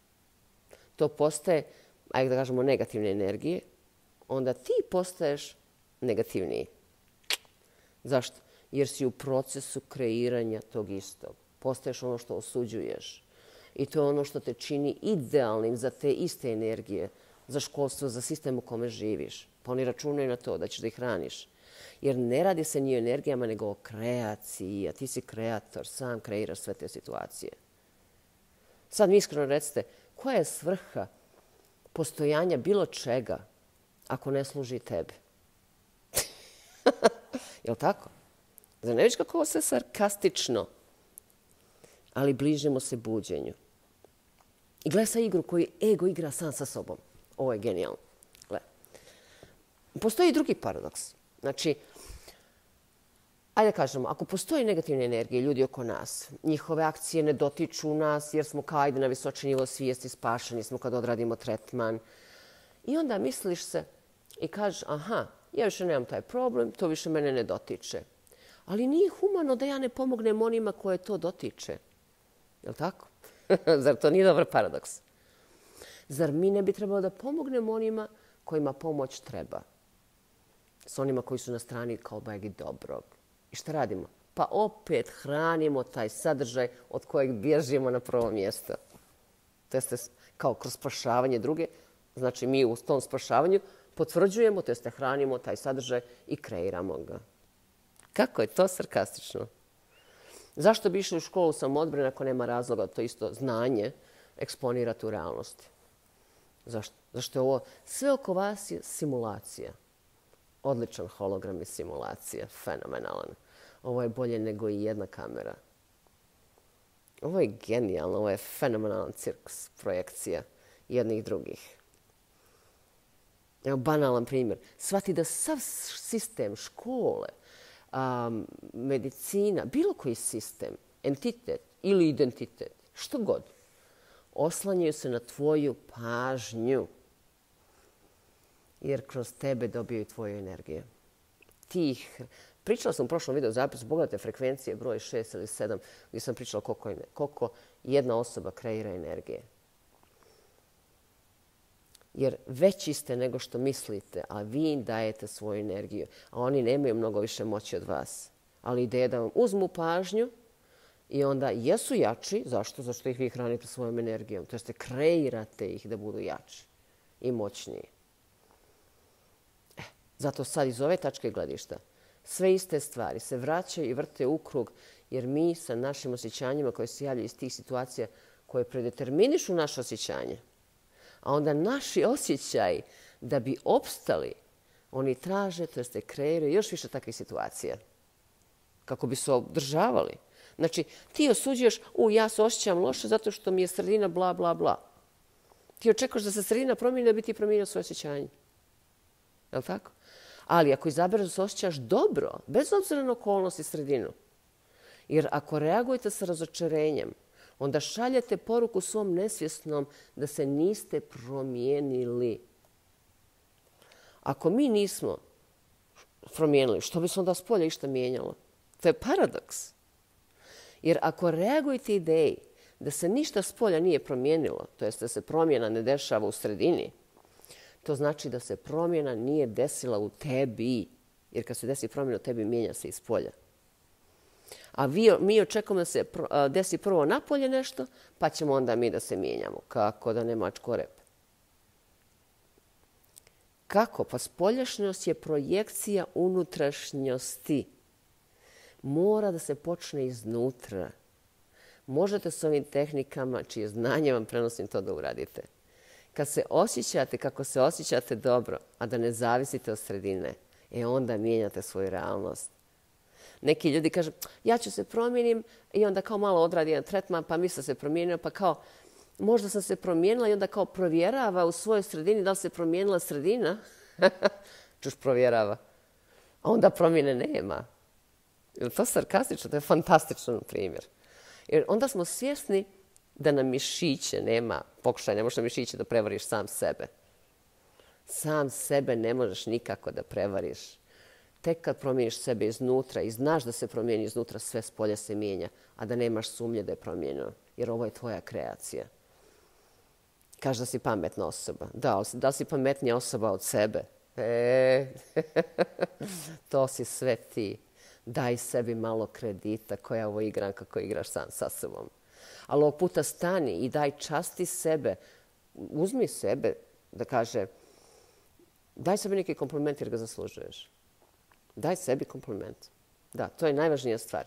Speaker 1: to postaje, ajde da kažemo, negativne energije, onda ti postaješ negativniji. Zašto? Jer si u procesu kreiranja tog istog. Postaješ ono što osuđuješ. I to je ono što te čini idealnim za te iste energije, za školstvo, za sistem u kome živiš. Pa oni računaju na to da ćeš da ih hraniš. Jer ne radi se ni o energijama, nego o kreaciji. A ti si kreator, sam kreiraš sve te situacije. Sad mi iskreno recite, koja je svrha postojanja bilo čega ako ne služi tebi? Je li tako? Zar ne vidiš kako ovo sve sarkastično? Ali bližimo se buđenju. I gledaj sa igru koju ego igra sam sa sobom. Ovo je genijalno. Gledaj. Postoji i drugi paradoks. Znači, ajde da kažemo, ako postoji negativne energije ljudi oko nas, njihove akcije ne dotiču nas jer smo kao ajde na visoči nivo svijesti, spašeni smo kad odradimo tretman. I onda misliš se i kažeš, aha, ja više nemam taj problem, to više mene ne dotiče. Ali nije humano da ja ne pomognem onima koje to dotiče. Je li tako? Zar to nije dobar paradoks? Zar mi ne bi trebalo da pomognemo onima kojima pomoć treba? S onima koji su na strani kao bajegi dobrog. I šta radimo? Pa opet hranimo taj sadržaj od kojeg bježimo na prvo mjesto. To jeste kao kroz spašavanje druge. Znači mi u tom spašavanju potvrđujemo, to jeste hranimo taj sadržaj i kreiramo ga. Kako je to sarkastično? Zašto bi išli u školu samoodbrane ako nema razloga to isto znanje eksponirati u realnosti? Zašto? Zašto je ovo sve oko vas je simulacija. Odličan hologram i simulacija. Fenomenalan. Ovo je bolje nego i jedna kamera. Ovo je genijalno. Ovo je fenomenalan cirkus, projekcija jednih drugih. Evo banalan primjer. Shvati da sav sistem škole, um, medicina, bilo koji sistem, entitet ili identitet, što god, oslanjaju se na tvoju pažnju. Jer kroz tebe dobijaju tvoju energiju. Tih, pričala sam u prošlom video zapisu, pogledajte frekvencije, broj šest ili sedam, gdje sam pričala koliko, koliko jedna osoba kreira energije. Jer veći ste nego što mislite, a vi im dajete svoju energiju. A oni nemaju mnogo više moći od vas. Ali ideja da vam uzmu pažnju i onda jesu jači. Zašto? Zašto ih vi hranite svojom energijom. To jeste kreirate ih da budu jači i moćniji. E, zato sad iz ove tačke gledišta Sve iste stvari se vraćaju i vrte u krug jer mi sa našim osjećanjima koje se javljaju iz tih situacija koje predeterminišu naše osjećanje, a onda naši osjećaji da bi opstali, oni traže, to jeste kreiraju još više takvih situacija kako bi se održavali. Znači, ti osuđuješ, u, ja se osjećam loše zato što mi je sredina bla, bla, bla. Ti očekuješ da se sredina promijeni da bi ti promijenio svoje osjećanje. Je li tako? Ali ako izabereš da se osjećaš dobro, bez obzira na okolnosti i sredinu, jer ako reagujete sa razočarenjem, onda šaljete poruku svom nesvjesnom da se niste promijenili. Ako mi nismo promijenili, što bi se onda s polja išta mijenjalo? To je paradoks. Jer ako reagujete ideji da se ništa s polja nije promijenilo, to jest da se promjena ne dešava u sredini, to znači da se promjena nije desila u tebi. Jer kad se desi promjena u tebi, mijenja se iz polja. A vi, mi očekujemo da se desi prvo napolje nešto, pa ćemo onda mi da se mijenjamo. Kako da ne mačko rep? Kako? Pa spoljašnjost je projekcija unutrašnjosti. Mora da se počne iznutra. Možete s ovim tehnikama, čije znanje vam prenosim, to da uradite. Kad se osjećate kako se osjećate dobro, a da ne zavisite od sredine, e onda mijenjate svoju realnost. Neki ljudi kažu, ja ću se promijenim i onda kao malo odradi jedan tretman, pa misle se promijenio, pa kao možda sam se promijenila i onda kao provjerava u svojoj sredini da li se promijenila sredina. Čuš provjerava. A onda promjene nema. Je li to sarkastično? To je fantastičan primjer. Jer onda smo svjesni da na mišiće nema pokušaj, ne možeš na mišiće da prevariš sam sebe. Sam sebe ne možeš nikako da prevariš. Tek kad promijeniš sebe iznutra i znaš da se promijeni iznutra, sve s polja se mijenja, a da nemaš sumnje da je promijenjeno. Jer ovo je tvoja kreacija. Kažeš da si pametna osoba. Da, ali da li si pametnija osoba od sebe? E, to si sve ti. Daj sebi malo kredita koja ovo igram kako igraš sam sa sobom. Ali ovog puta stani i daj časti sebe. Uzmi sebe da kaže, daj sebi neki kompliment jer ga zaslužuješ. Daj sebi kompliment. Da, to je najvažnija stvar.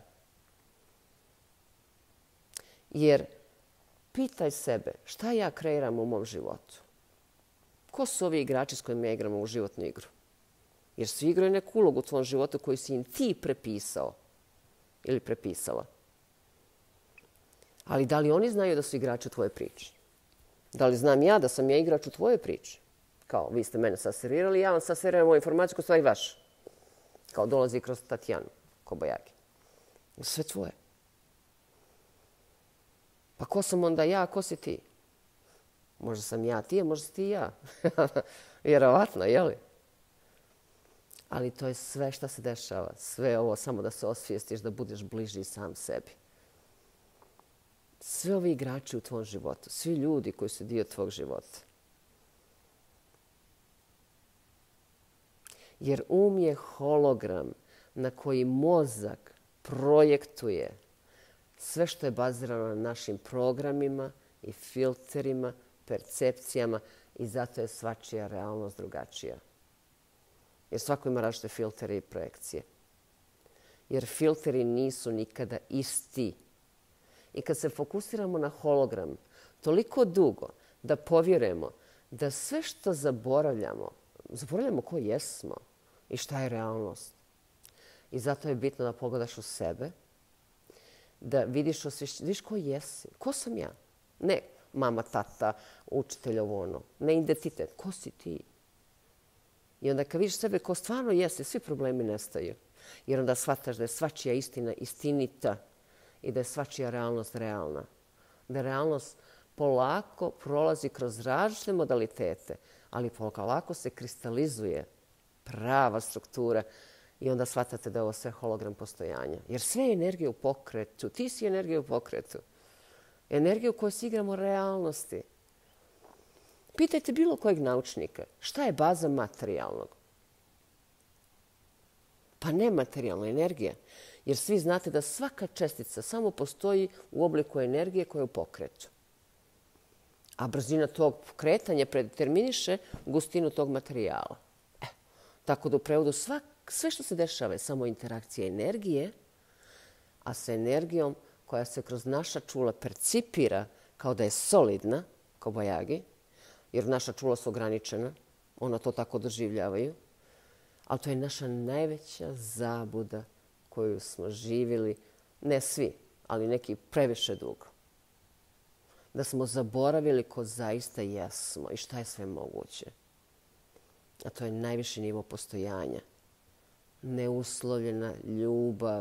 Speaker 1: Jer pitaj sebe šta ja kreiram u mom životu. Ko su ovi igrači s kojima ja igram u životnu igru? Jer svi igraju neku ulogu u tvom životu koju si im ti prepisao ili prepisala. Ali da li oni znaju da su igrači u tvojoj priči? Da li znam ja da sam ja igrač u tvojoj priči? Kao, vi ste mene saservirali, ja vam saseriram ovu informaciju koja stvari vaša. Kao dolazi kroz Tatjanu Kobajagi. Sve tvoje. Pa ko sam onda ja, a ko si ti? Možda sam ja ti, a možda si ti ja. Vjerovatno, je li? Ali to je sve što se dešava. Sve ovo samo da se osvijestiš, da budeš bliži sam sebi. Sve ovi igrači u tvom životu, svi ljudi koji su dio tvog života. Jer um je hologram na koji mozak projektuje sve što je bazirano na našim programima i filterima, percepcijama i zato je svačija realnost drugačija. Jer svako ima različite filtere i projekcije. Jer filteri nisu nikada isti. I kad se fokusiramo na hologram toliko dugo da povjerujemo da sve što zaboravljamo, zaboravljamo ko jesmo i šta je realnost. I zato je bitno da pogledaš u sebe, da vidiš, vidiš ko jesi. Ko sam ja? Ne mama, tata, učitelj, ovo ono. Ne identitet. Ko si ti? I onda kad vidiš sebe ko stvarno jesi, svi problemi nestaju. Jer onda shvataš da je svačija istina istinita i da je svačija realnost realna. Da realnost polako prolazi kroz različite modalitete, ali polako se kristalizuje prava struktura i onda shvatate da je ovo sve hologram postojanja. Jer sve je energija u pokretu. Ti si energija u pokretu. Energija u kojoj se igramo realnosti. Pitajte bilo kojeg naučnika šta je baza materijalnog. Pa nematerijalna energija. Jer svi znate da svaka čestica samo postoji u obliku energije koja je u pokretu. A brzina tog kretanja predeterminiše gustinu tog materijala. E, tako da u prevodu svak, Sve što se dešava je samo interakcija energije, a sa energijom koja se kroz naša čula percipira kao da je solidna, kao bajagi, jer naša čula su ograničena, ona to tako doživljavaju, ali to je naša najveća zabuda koju smo živjeli, ne svi, ali neki previše dugo. Da smo zaboravili ko zaista jesmo i šta je sve moguće. A to je najviši nivo postojanja. Neuslovljena ljubav.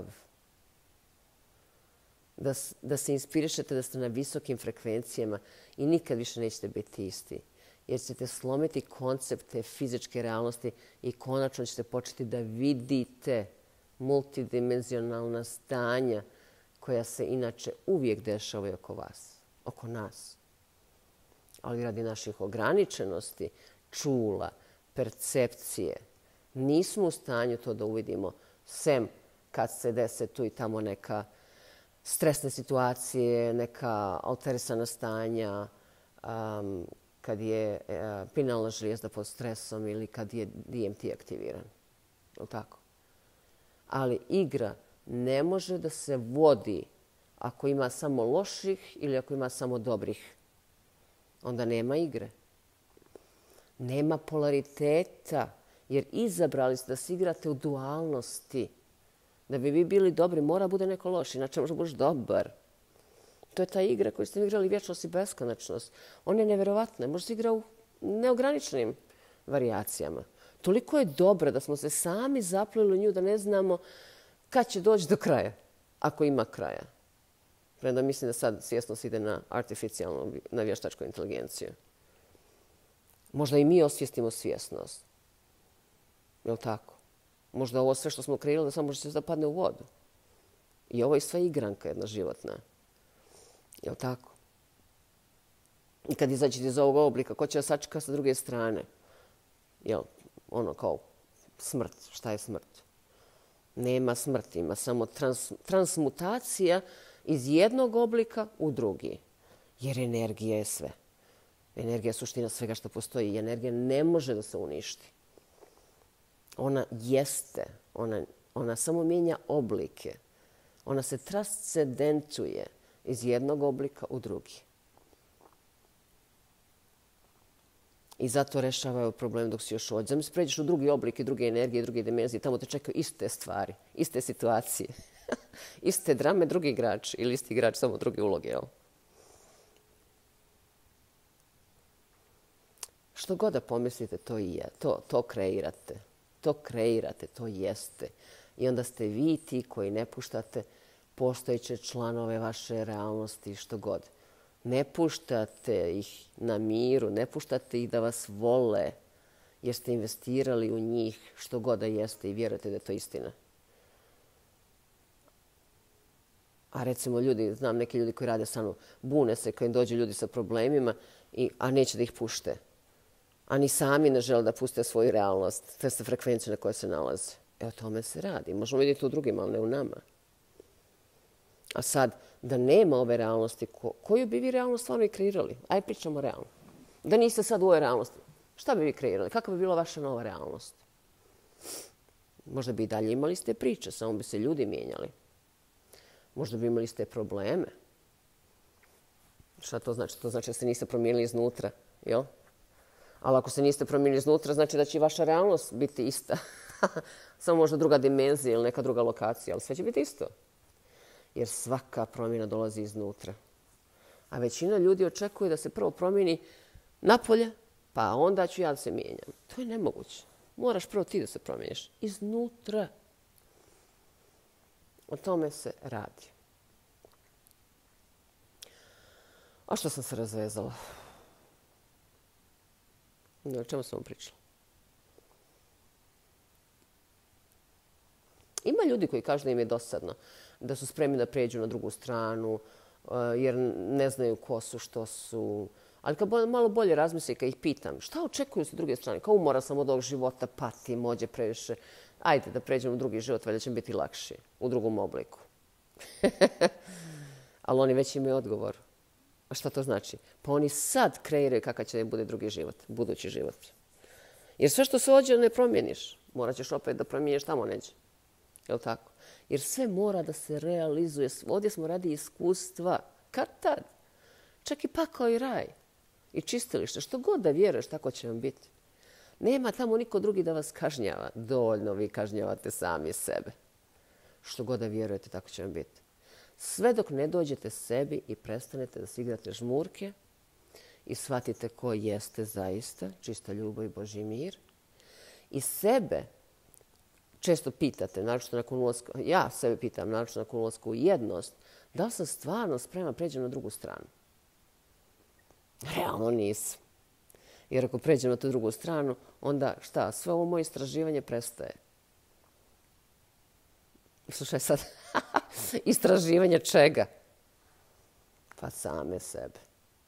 Speaker 1: Da, da se inspirišete da ste na visokim frekvencijama i nikad više nećete biti isti. Jer ćete slomiti koncepte fizičke realnosti i konačno ćete početi da vidite multidimenzionalna stanja koja se inače uvijek dešavaju oko vas, oko nas. Ali radi naših ograničenosti, čula, percepcije, nismo u stanju to da uvidimo, sem kad se dese tu i tamo neka stresne situacije, neka alterisana stanja, um, kad je uh, pinalna žlijezda pod stresom ili kad je D M T aktiviran. Je tako? Ali igra ne može da se vodi ako ima samo loših ili ako ima samo dobrih. Onda nema igre. Nema polariteta, jer izabrali ste da se igrate u dualnosti. Da bi vi bili dobri, mora bude neko loš, inače možda budeš dobar. To je ta igra koju ste igrali vječnost i beskonačnost. Ona je nevjerovatna, može se igra u neograničenim varijacijama. Toliko je dobra da smo se sami zapleli u nju da ne znamo kad će doći do kraja, ako ima kraja. Premda mislim da sad svjesnost ide na artificijalnu, na vještačku inteligenciju. Možda i mi osvijestimo svjesnost. Je li tako? Možda ovo sve što smo kreirali da samo može se zapadne u vodu. I ovo je sve igranka jedna životna. Je li tako? I kad izađete iz ovog oblika, ko će vas sačeka sa druge strane? Jel, ono kao smrt. Šta je smrt? Nema smrti, ima samo trans, transmutacija iz jednog oblika u drugi. Jer energija je sve. Energija je suština svega što postoji i energija ne može da se uništi. Ona jeste, ona, ona samo mijenja oblike. Ona se transcendentuje iz jednog oblika u drugi. I zato rešavaju problem dok si još ovdje. Zamisli, pređeš u drugi oblik i druge energije, druge dimenzije. Tamo te čekaju iste stvari, iste situacije. Iste drame, drugi igrač ili isti igrač, samo druge uloge. Jel? Što god da pomislite, to i je. To, to kreirate. To kreirate, to jeste. I onda ste vi ti koji ne puštate postojeće članove vaše realnosti, što god. Ne puštate ih na miru, ne puštate ih da vas vole, jer ste investirali u njih što god da jeste i vjerujete da je to istina. A recimo ljudi, znam neki ljudi koji rade sa mnom, bune se kad im dođu ljudi sa problemima, i, a neće da ih pušte. A ni sami ne žele da puste svoju realnost, te frekvencije na koje se nalaze. E o tome se radi. Možemo vidjeti u drugima, ali ne u nama. A sad, da nema ove realnosti, ko, koju bi vi realnost stvarno i kreirali? Ajde pričamo realno. Da niste sad u ovoj realnosti, šta bi vi kreirali? Kakva bi bila vaša nova realnost? Možda bi i dalje imali ste priče, samo bi se ljudi mijenjali. Možda bi imali ste probleme. Šta to znači? To znači da se niste promijenili iznutra, jel? Ali ako se niste promijenili iznutra, znači da će i vaša realnost biti ista. Samo možda druga dimenzija ili neka druga lokacija, ali sve će biti isto. Jer svaka promjena dolazi iznutra. A većina ljudi očekuje da se prvo promijeni napolje, pa onda ću ja da se mijenjam. To je nemoguće. Moraš prvo ti da se promijeniš. Iznutra. O tome se radi. A što sam se razvezala? O čemu sam vam pričala? Ima ljudi koji kažu da im je dosadno, da su spremni da pređu na drugu stranu, jer ne znaju ko su, što su. Ali kad malo bolje razmislim, kad ih pitam, šta očekuju sa druge strane? Kao umora sam od ovog života, patim, ođe previše. Ajde da pređemo u drugi život, valjda će biti lakši, u drugom obliku. Ali oni već imaju odgovor. A šta to znači? Pa oni sad kreiraju kakav će da bude drugi život, budući život. Jer sve što se ođe ne promijeniš. Morat ćeš opet da promijeniš tamo neđe. Je li tako? Jer sve mora da se realizuje. Ovdje smo radi iskustva. Kad tad? Čak i pakao i raj. I čistilište. Što god da vjeruješ, tako će vam biti. Nema tamo niko drugi da vas kažnjava. Dovoljno vi kažnjavate sami sebe. Što god da vjerujete, tako će vam biti. Sve dok ne dođete sebi i prestanete da se igrate žmurke i shvatite ko jeste zaista, čista ljubav i Božji mir. I sebe često pitate, naročito nakon ulaska, ja sebe pitam, naročito nakon ulaska u jednost, da li sam stvarno spremna pređem na drugu stranu? Realno nisam. Jer ako pređem na tu drugu stranu, onda šta? Sve ovo moje istraživanje prestaje. Slušaj sad, istraživanje čega? Pa same sebe.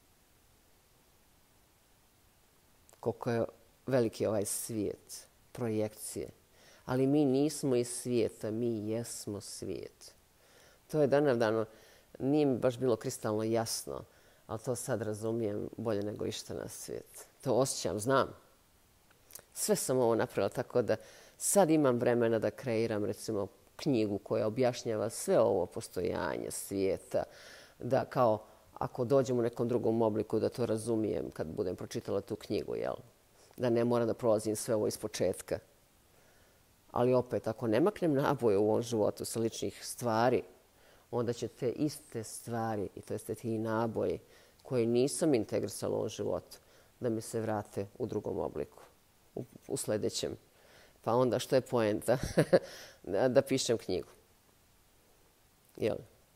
Speaker 1: Koliko je veliki ovaj svijet, projekcije. Ali mi nismo iz svijeta, mi jesmo svijet. To je danavdano, nije mi baš bilo kristalno jasno, ali to sad razumijem bolje nego išta na svijet. To osjećam, znam. Sve sam ovo napravila tako da sad imam vremena da kreiram recimo knjigu koja objašnjava sve ovo postojanje svijeta, da kao ako dođem u nekom drugom obliku da to razumijem kad budem pročitala tu knjigu, jel? Da ne moram da prolazim sve ovo iz početka. Ali opet, ako ne maknem naboje u ovom životu sa ličnih stvari, onda će te iste stvari, i to jeste ti naboji, koje nisam integrisala u ovom životu, da mi se vrate u drugom obliku, u, u sljedećem. Pa onda što je poenta? Da pišem knjigu. Jel?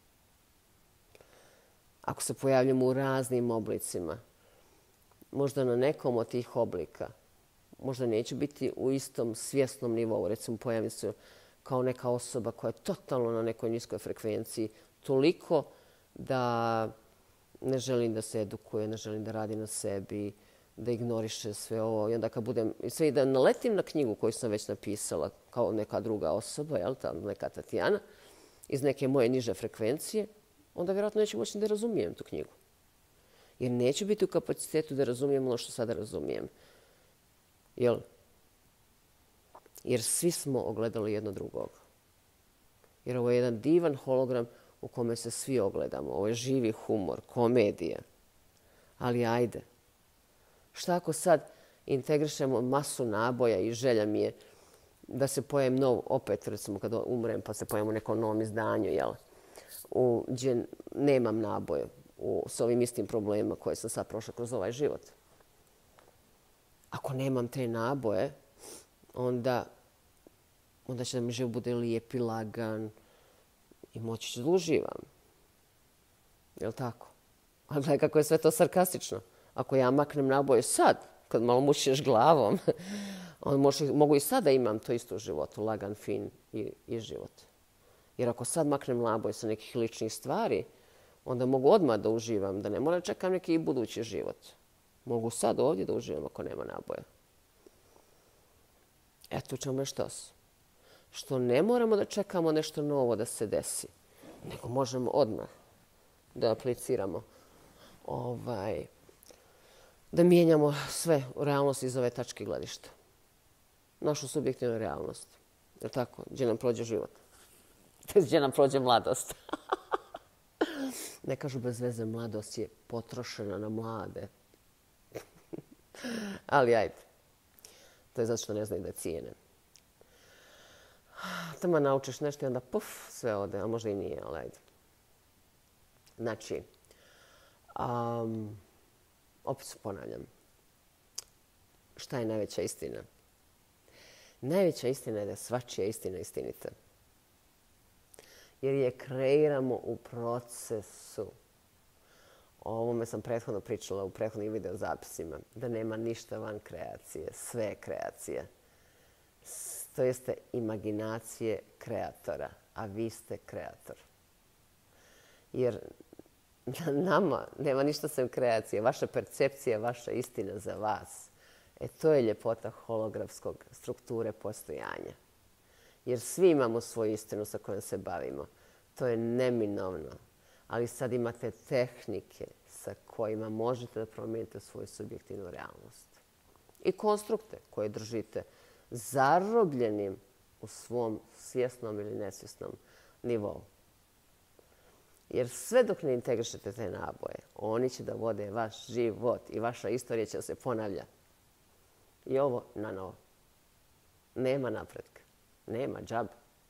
Speaker 1: Ako se pojavljam u raznim oblicima, možda na nekom od tih oblika, možda neću biti u istom svjesnom nivou. Recimo, pojavim se kao neka osoba koja je totalno na nekoj niskoj frekvenciji, toliko da ne želim da se edukuje, ne želim da radi na sebi, da ignoriše sve ovo. I onda kad budem, sve i da naletim na knjigu koju sam već napisala kao neka druga osoba, jel, ta neka Tatjana, iz neke moje niže frekvencije, onda vjerojatno neću moći da razumijem tu knjigu. Jer neću biti u kapacitetu da razumijem ono što sada razumijem. Jel? Jer svi smo ogledali jedno drugog. Jer ovo je jedan divan hologram u kome se svi ogledamo. Ovo je živi humor, komedija. Ali ajde. Šta ako sad integrišemo masu naboja i želja mi je da se pojem nov, opet recimo kad umrem pa se pojem u nekom novom izdanju, jel? U, gdje nemam naboje u, s ovim istim problemima koje sam sad prošla kroz ovaj život. Ako nemam te naboje, onda, onda će da mi život bude lijep i lagan i moći ću da uživam. Je li tako? A gledaj kako je sve to sarkastično. Ako ja maknem naboje sad, kad malo mušiš glavom, on može, mogu i sad da imam to isto u životu, lagan, fin i, i život. Jer ako sad maknem naboje sa nekih ličnih stvari, onda mogu odmah da uživam, da ne moram čekam neki budući život. Mogu sad ovdje da uživam ako nema naboja. Eto u čemu je štos. Što ne moramo da čekamo nešto novo da se desi, nego možemo odmah da apliciramo, ovaj, da mijenjamo sve u realnosti iz ove tačke gledišta. Našu subjektivnu realnost. Je li tako? Gdje nam prođe život. Gdje nam prođe mladost. Ne kažu bez veze, mladost je potrošena na mlade. Ali ajde. To je zato što ne znaju da cijene. Tamo naučiš nešto i onda puf, sve ode, a možda i nije, ali ajde. Znači, um, opet se ponavljam. Šta je najveća istina? Najveća istina je da je svačija istina istinita. Jer je kreiramo u procesu. O ovome sam prethodno pričala u prethodnim videozapisima. Da nema ništa van kreacije. Sve je kreacija. To jeste imaginacije kreatora. A vi ste kreator. Jer nama nema ništa sem kreacije. Vaša percepcija, vaša istina za vas. E to je ljepota holografskog strukture postojanja. Jer svi imamo svoju istinu sa kojom se bavimo. To je neminovno. Ali sad imate tehnike sa kojima možete da promijenite svoju subjektivnu realnost. I konstrukte koje držite zarobljenim u svom svjesnom ili nesvjesnom nivou. Jer sve dok ne integrišete te naboje, oni će da vode vaš život i vaša istorija će da se ponavlja. I ovo na novo. Nema napretka. Nema džaba.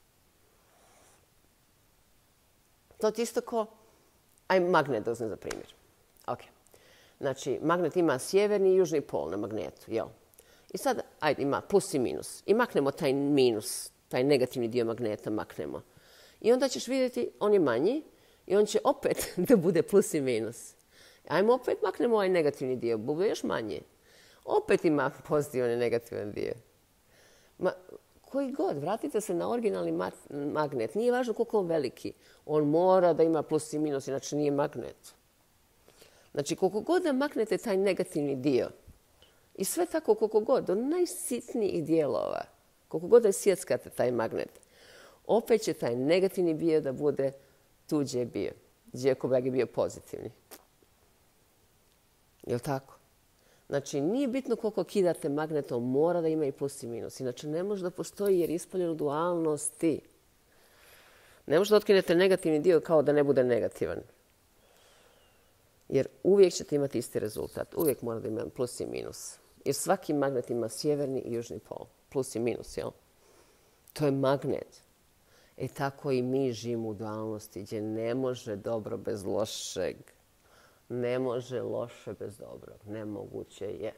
Speaker 1: To ti isto ko, aj magnet da uzmem za primjer. Ok. Znači, magnet ima sjeverni i južni pol na magnetu, jel? I sad, ajde, ima plus i minus. I maknemo taj minus, taj negativni dio magneta maknemo. I onda ćeš vidjeti, on je manji i on će opet da bude plus i minus. Ajmo opet maknemo ovaj negativni dio, bude još manje. Opet ima pozitivan i negativan dio. Ma, koji god, vratite se na originalni magnet. Nije važno koliko on veliki. On mora da ima plus i minus, inače nije magnet. Znači, koliko god da maknete taj negativni dio, i sve tako koliko god, do najsitnijih dijelova, koliko god da sjeckate taj magnet, opet će taj negativni bio da bude tu gdje je bio. Gdje je bio pozitivni. Je li tako? Znači, nije bitno koliko kidate magnetom, mora da ima i plus i minus. Inače, ne može da postoji jer je ispoljeno dualnosti. Ne može da otkinete negativni dio kao da ne bude negativan. Jer uvijek ćete imati isti rezultat. Uvijek mora da ima plus i minus. Jer svaki magnet ima sjeverni i južni pol. Plus i minus, jel? To je magnet. E tako i mi živimo u dualnosti gdje ne može dobro bez lošeg. Ne može loše bez dobrog. Nemoguće je.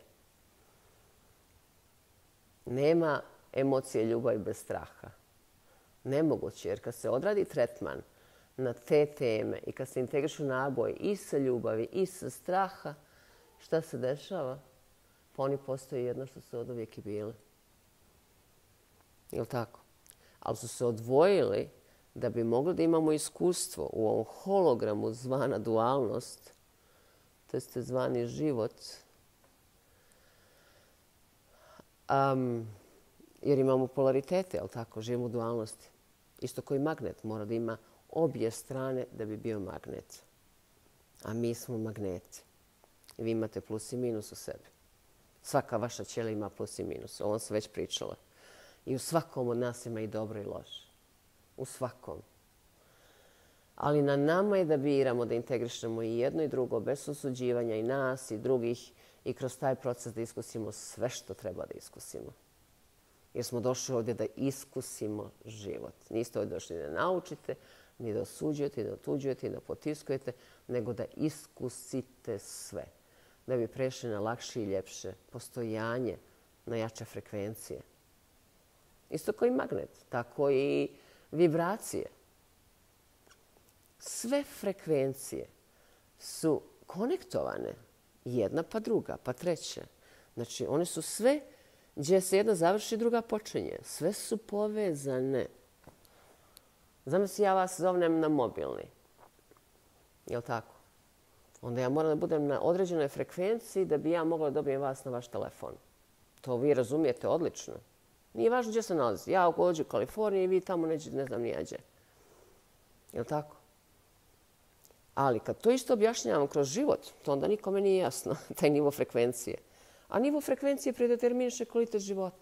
Speaker 1: Nema emocije ljubavi bez straha. Nemoguće, jer kad se odradi tretman na te teme i kad se integrišu naboj i sa ljubavi i sa straha, šta se dešava? Pa oni postaju jedno što su od uvijek i bili. Je li tako? Ali su se odvojili da bi mogli da imamo iskustvo u ovom hologramu zvana dualnost, to jeste zvani život, um, jer imamo polaritete, jel tako? Živimo u dualnosti. Isto koji magnet mora da ima obje strane da bi bio magnet. A mi smo magneti. I vi imate plus i minus u sebi. Svaka vaša ćelija ima plus i minus. O ovom sam već pričala. I u svakom od nas ima i dobro i loše. U svakom. Ali na nama je da biramo, da integrišemo i jedno i drugo bez osuđivanja i nas i drugih i kroz taj proces da iskusimo sve što treba da iskusimo. Jer smo došli ovdje da iskusimo život. Niste ovdje došli da naučite, ni da osuđujete, ni da otuđujete, ni da potiskujete, nego da iskusite sve. Da bi prešli na lakše i ljepše postojanje, na jače frekvencije. Isto kao i magnet, tako i vibracije. Sve frekvencije su konektovane, jedna pa druga, pa treća. Znači, one su sve gdje se jedna završi, druga počinje. Sve su povezane. Znam si ja vas zovnem na mobilni. Je li tako? Onda ja moram da budem na određenoj frekvenciji da bi ja mogla da dobijem vas na vaš telefon. To vi razumijete odlično. Nije važno gdje se nalazi. Ja ako dođu u Kaliforniji i vi tamo neđe, ne znam nijeđe. Je li tako? Ali kad to isto objašnjavamo kroz život, to onda nikome nije jasno, taj nivo frekvencije. A nivo frekvencije predeterminiše kvalitet života.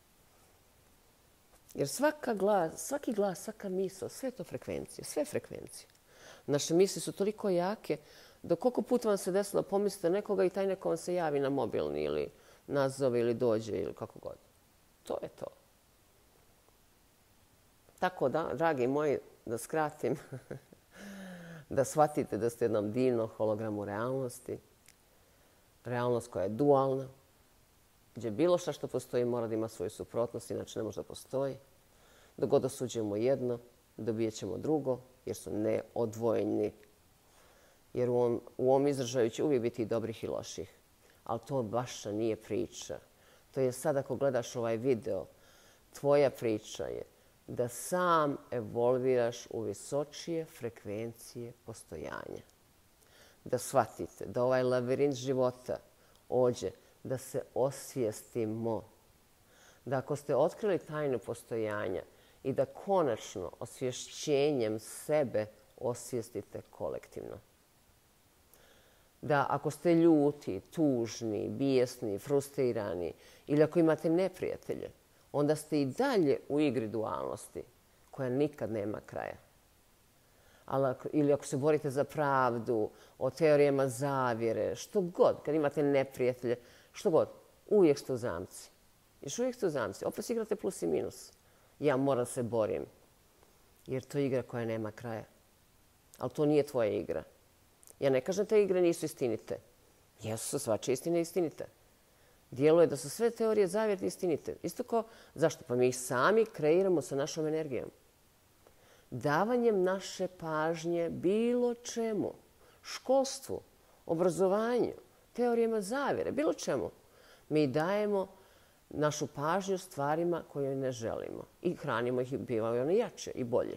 Speaker 1: Jer svaka glas, svaki glas, svaka misao, sve je to frekvencije, sve frekvencije. Naše misli su toliko jake da koliko puta vam se desilo pomislite nekoga i taj neko vam se javi na mobilni ili nazove ili dođe ili kako god. To je to. Tako da, dragi moji, da skratim, da shvatite da ste jednom divnom hologramu realnosti. Realnost koja je dualna, gdje bilo šta što postoji mora da ima svoju suprotnost, inače ne može da postoji. Dok god osuđujemo jedno, dobijat ćemo drugo, jer su neodvojeni. Jer u ovom, u ovom izražaju će uvijek biti i dobrih i loših. Ali to baš nije priča. To je sad ako gledaš ovaj video, tvoja priča je da sam evolviraš u visočije frekvencije postojanja. Da shvatite da ovaj labirint života ođe da se osvijestimo. Da ako ste otkrili tajnu postojanja i da konačno osvješćenjem sebe osvijestite kolektivno. Da ako ste ljuti, tužni, bijesni, frustrirani ili ako imate neprijatelje, onda ste i dalje u igri dualnosti koja nikad nema kraja. Ali ako, ili ako se borite za pravdu, o teorijama zavjere, što god, kad imate neprijatelje, što god, uvijek ste u zamci. Još uvijek ste u zamci. Opet igrate plus i minus. Ja moram se borim. Jer to je igra koja nema kraja. Ali to nije tvoja igra. Ja ne kažem da te igre nisu istinite. Jesu svačije istine istinite. Djeluje da su sve teorije zavjere istinite. Isto kao, zašto? Pa mi ih sami kreiramo sa našom energijom. Davanjem naše pažnje bilo čemu, školstvu, obrazovanju, teorijama zavjere, bilo čemu, mi dajemo našu pažnju stvarima koje ne želimo i hranimo ih i bivaju one jače i bolje.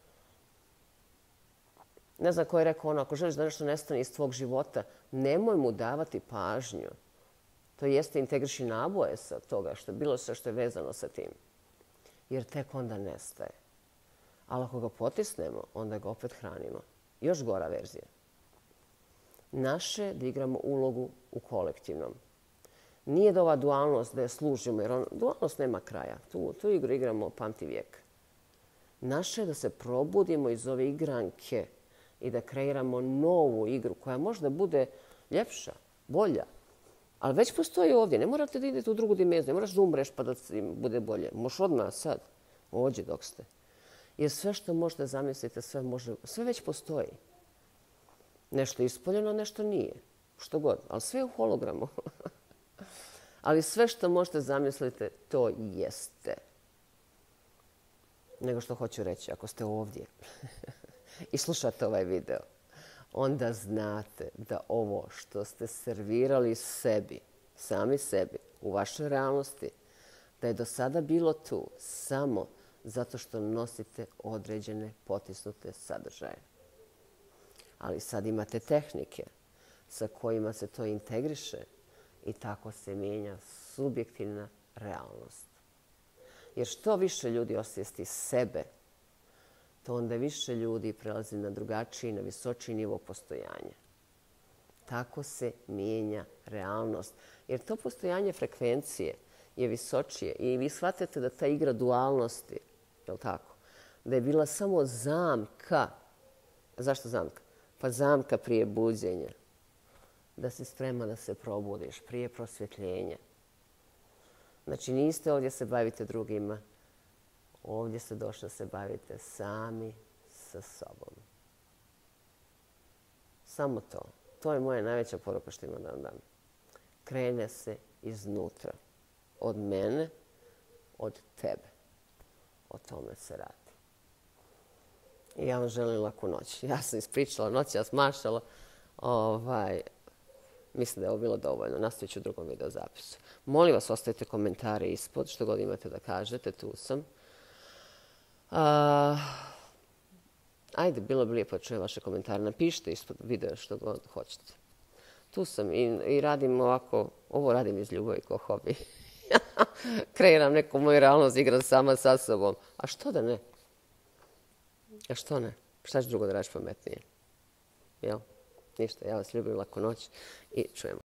Speaker 1: Ne znam ko je rekao ono, ako želiš da nešto nestane iz tvog života, nemoj mu davati pažnju. To jeste integriši naboje sa toga, što je bilo sve što je vezano sa tim. Jer tek onda nestaje. Ali ako ga potisnemo, onda ga opet hranimo. Još gora verzija. Naše je da igramo ulogu u kolektivnom. Nije da ova dualnost da je služimo, jer on, dualnost nema kraja. Tu, tu igru igramo pamti vijek. Naše je da se probudimo iz ove igranke i da kreiramo novu igru koja možda bude ljepša, bolja. Ali već postoji ovdje. Ne morate da idete u drugu dimenziju. Ne moraš da umreš pa da bude bolje. Možeš odmah sad. Ovdje dok ste. Jer sve što možete zamisliti, sve, može, sve već postoji. Nešto je ispoljeno, nešto nije. Što god. Ali sve je u hologramu. Ali sve što možete zamisliti, to jeste. Nego što hoću reći, ako ste ovdje i slušate ovaj video, onda znate da ovo što ste servirali sebi, sami sebi, u vašoj realnosti, da je do sada bilo tu samo zato što nosite određene potisnute sadržaje. Ali sad imate tehnike sa kojima se to integriše i tako se mijenja subjektivna realnost. Jer što više ljudi osvijesti sebe, to onda više ljudi prelazi na drugačiji, na visočiji nivo postojanja. Tako se mijenja realnost. Jer to postojanje frekvencije je visočije i vi shvatite da ta igra dualnosti, je li tako, da je bila samo zamka. Zašto zamka? Pa zamka prije buđenja. Da si spreman da se probudiš prije prosvjetljenja. Znači niste ovdje se bavite drugima, ovdje ste došli da se bavite sami sa sobom. Samo to. To je moja najveća poruka što imam da vam dam. Krene se iznutra. Od mene, od tebe. O tome se radi. I ja vam želim laku noć. Ja sam ispričala noć, ja smašala. Ovaj, mislim da je ovo bilo dovoljno. Nastavit ću u drugom video zapisu. Molim vas, ostavite komentare ispod, što god imate da kažete, tu sam. A, ajde, bilo bi lijepo da čujem vaše komentare. Napišite ispod video što god hoćete. Tu sam i, i radim ovako, ovo radim iz ljubavi kao hobi. Kreiram neku moju realnost, igram sama sa sobom. A što da ne? A što ne? Šta će drugo da radiš pametnije? Jel? Ništa, ja vas ljubim, laku noć i čujemo.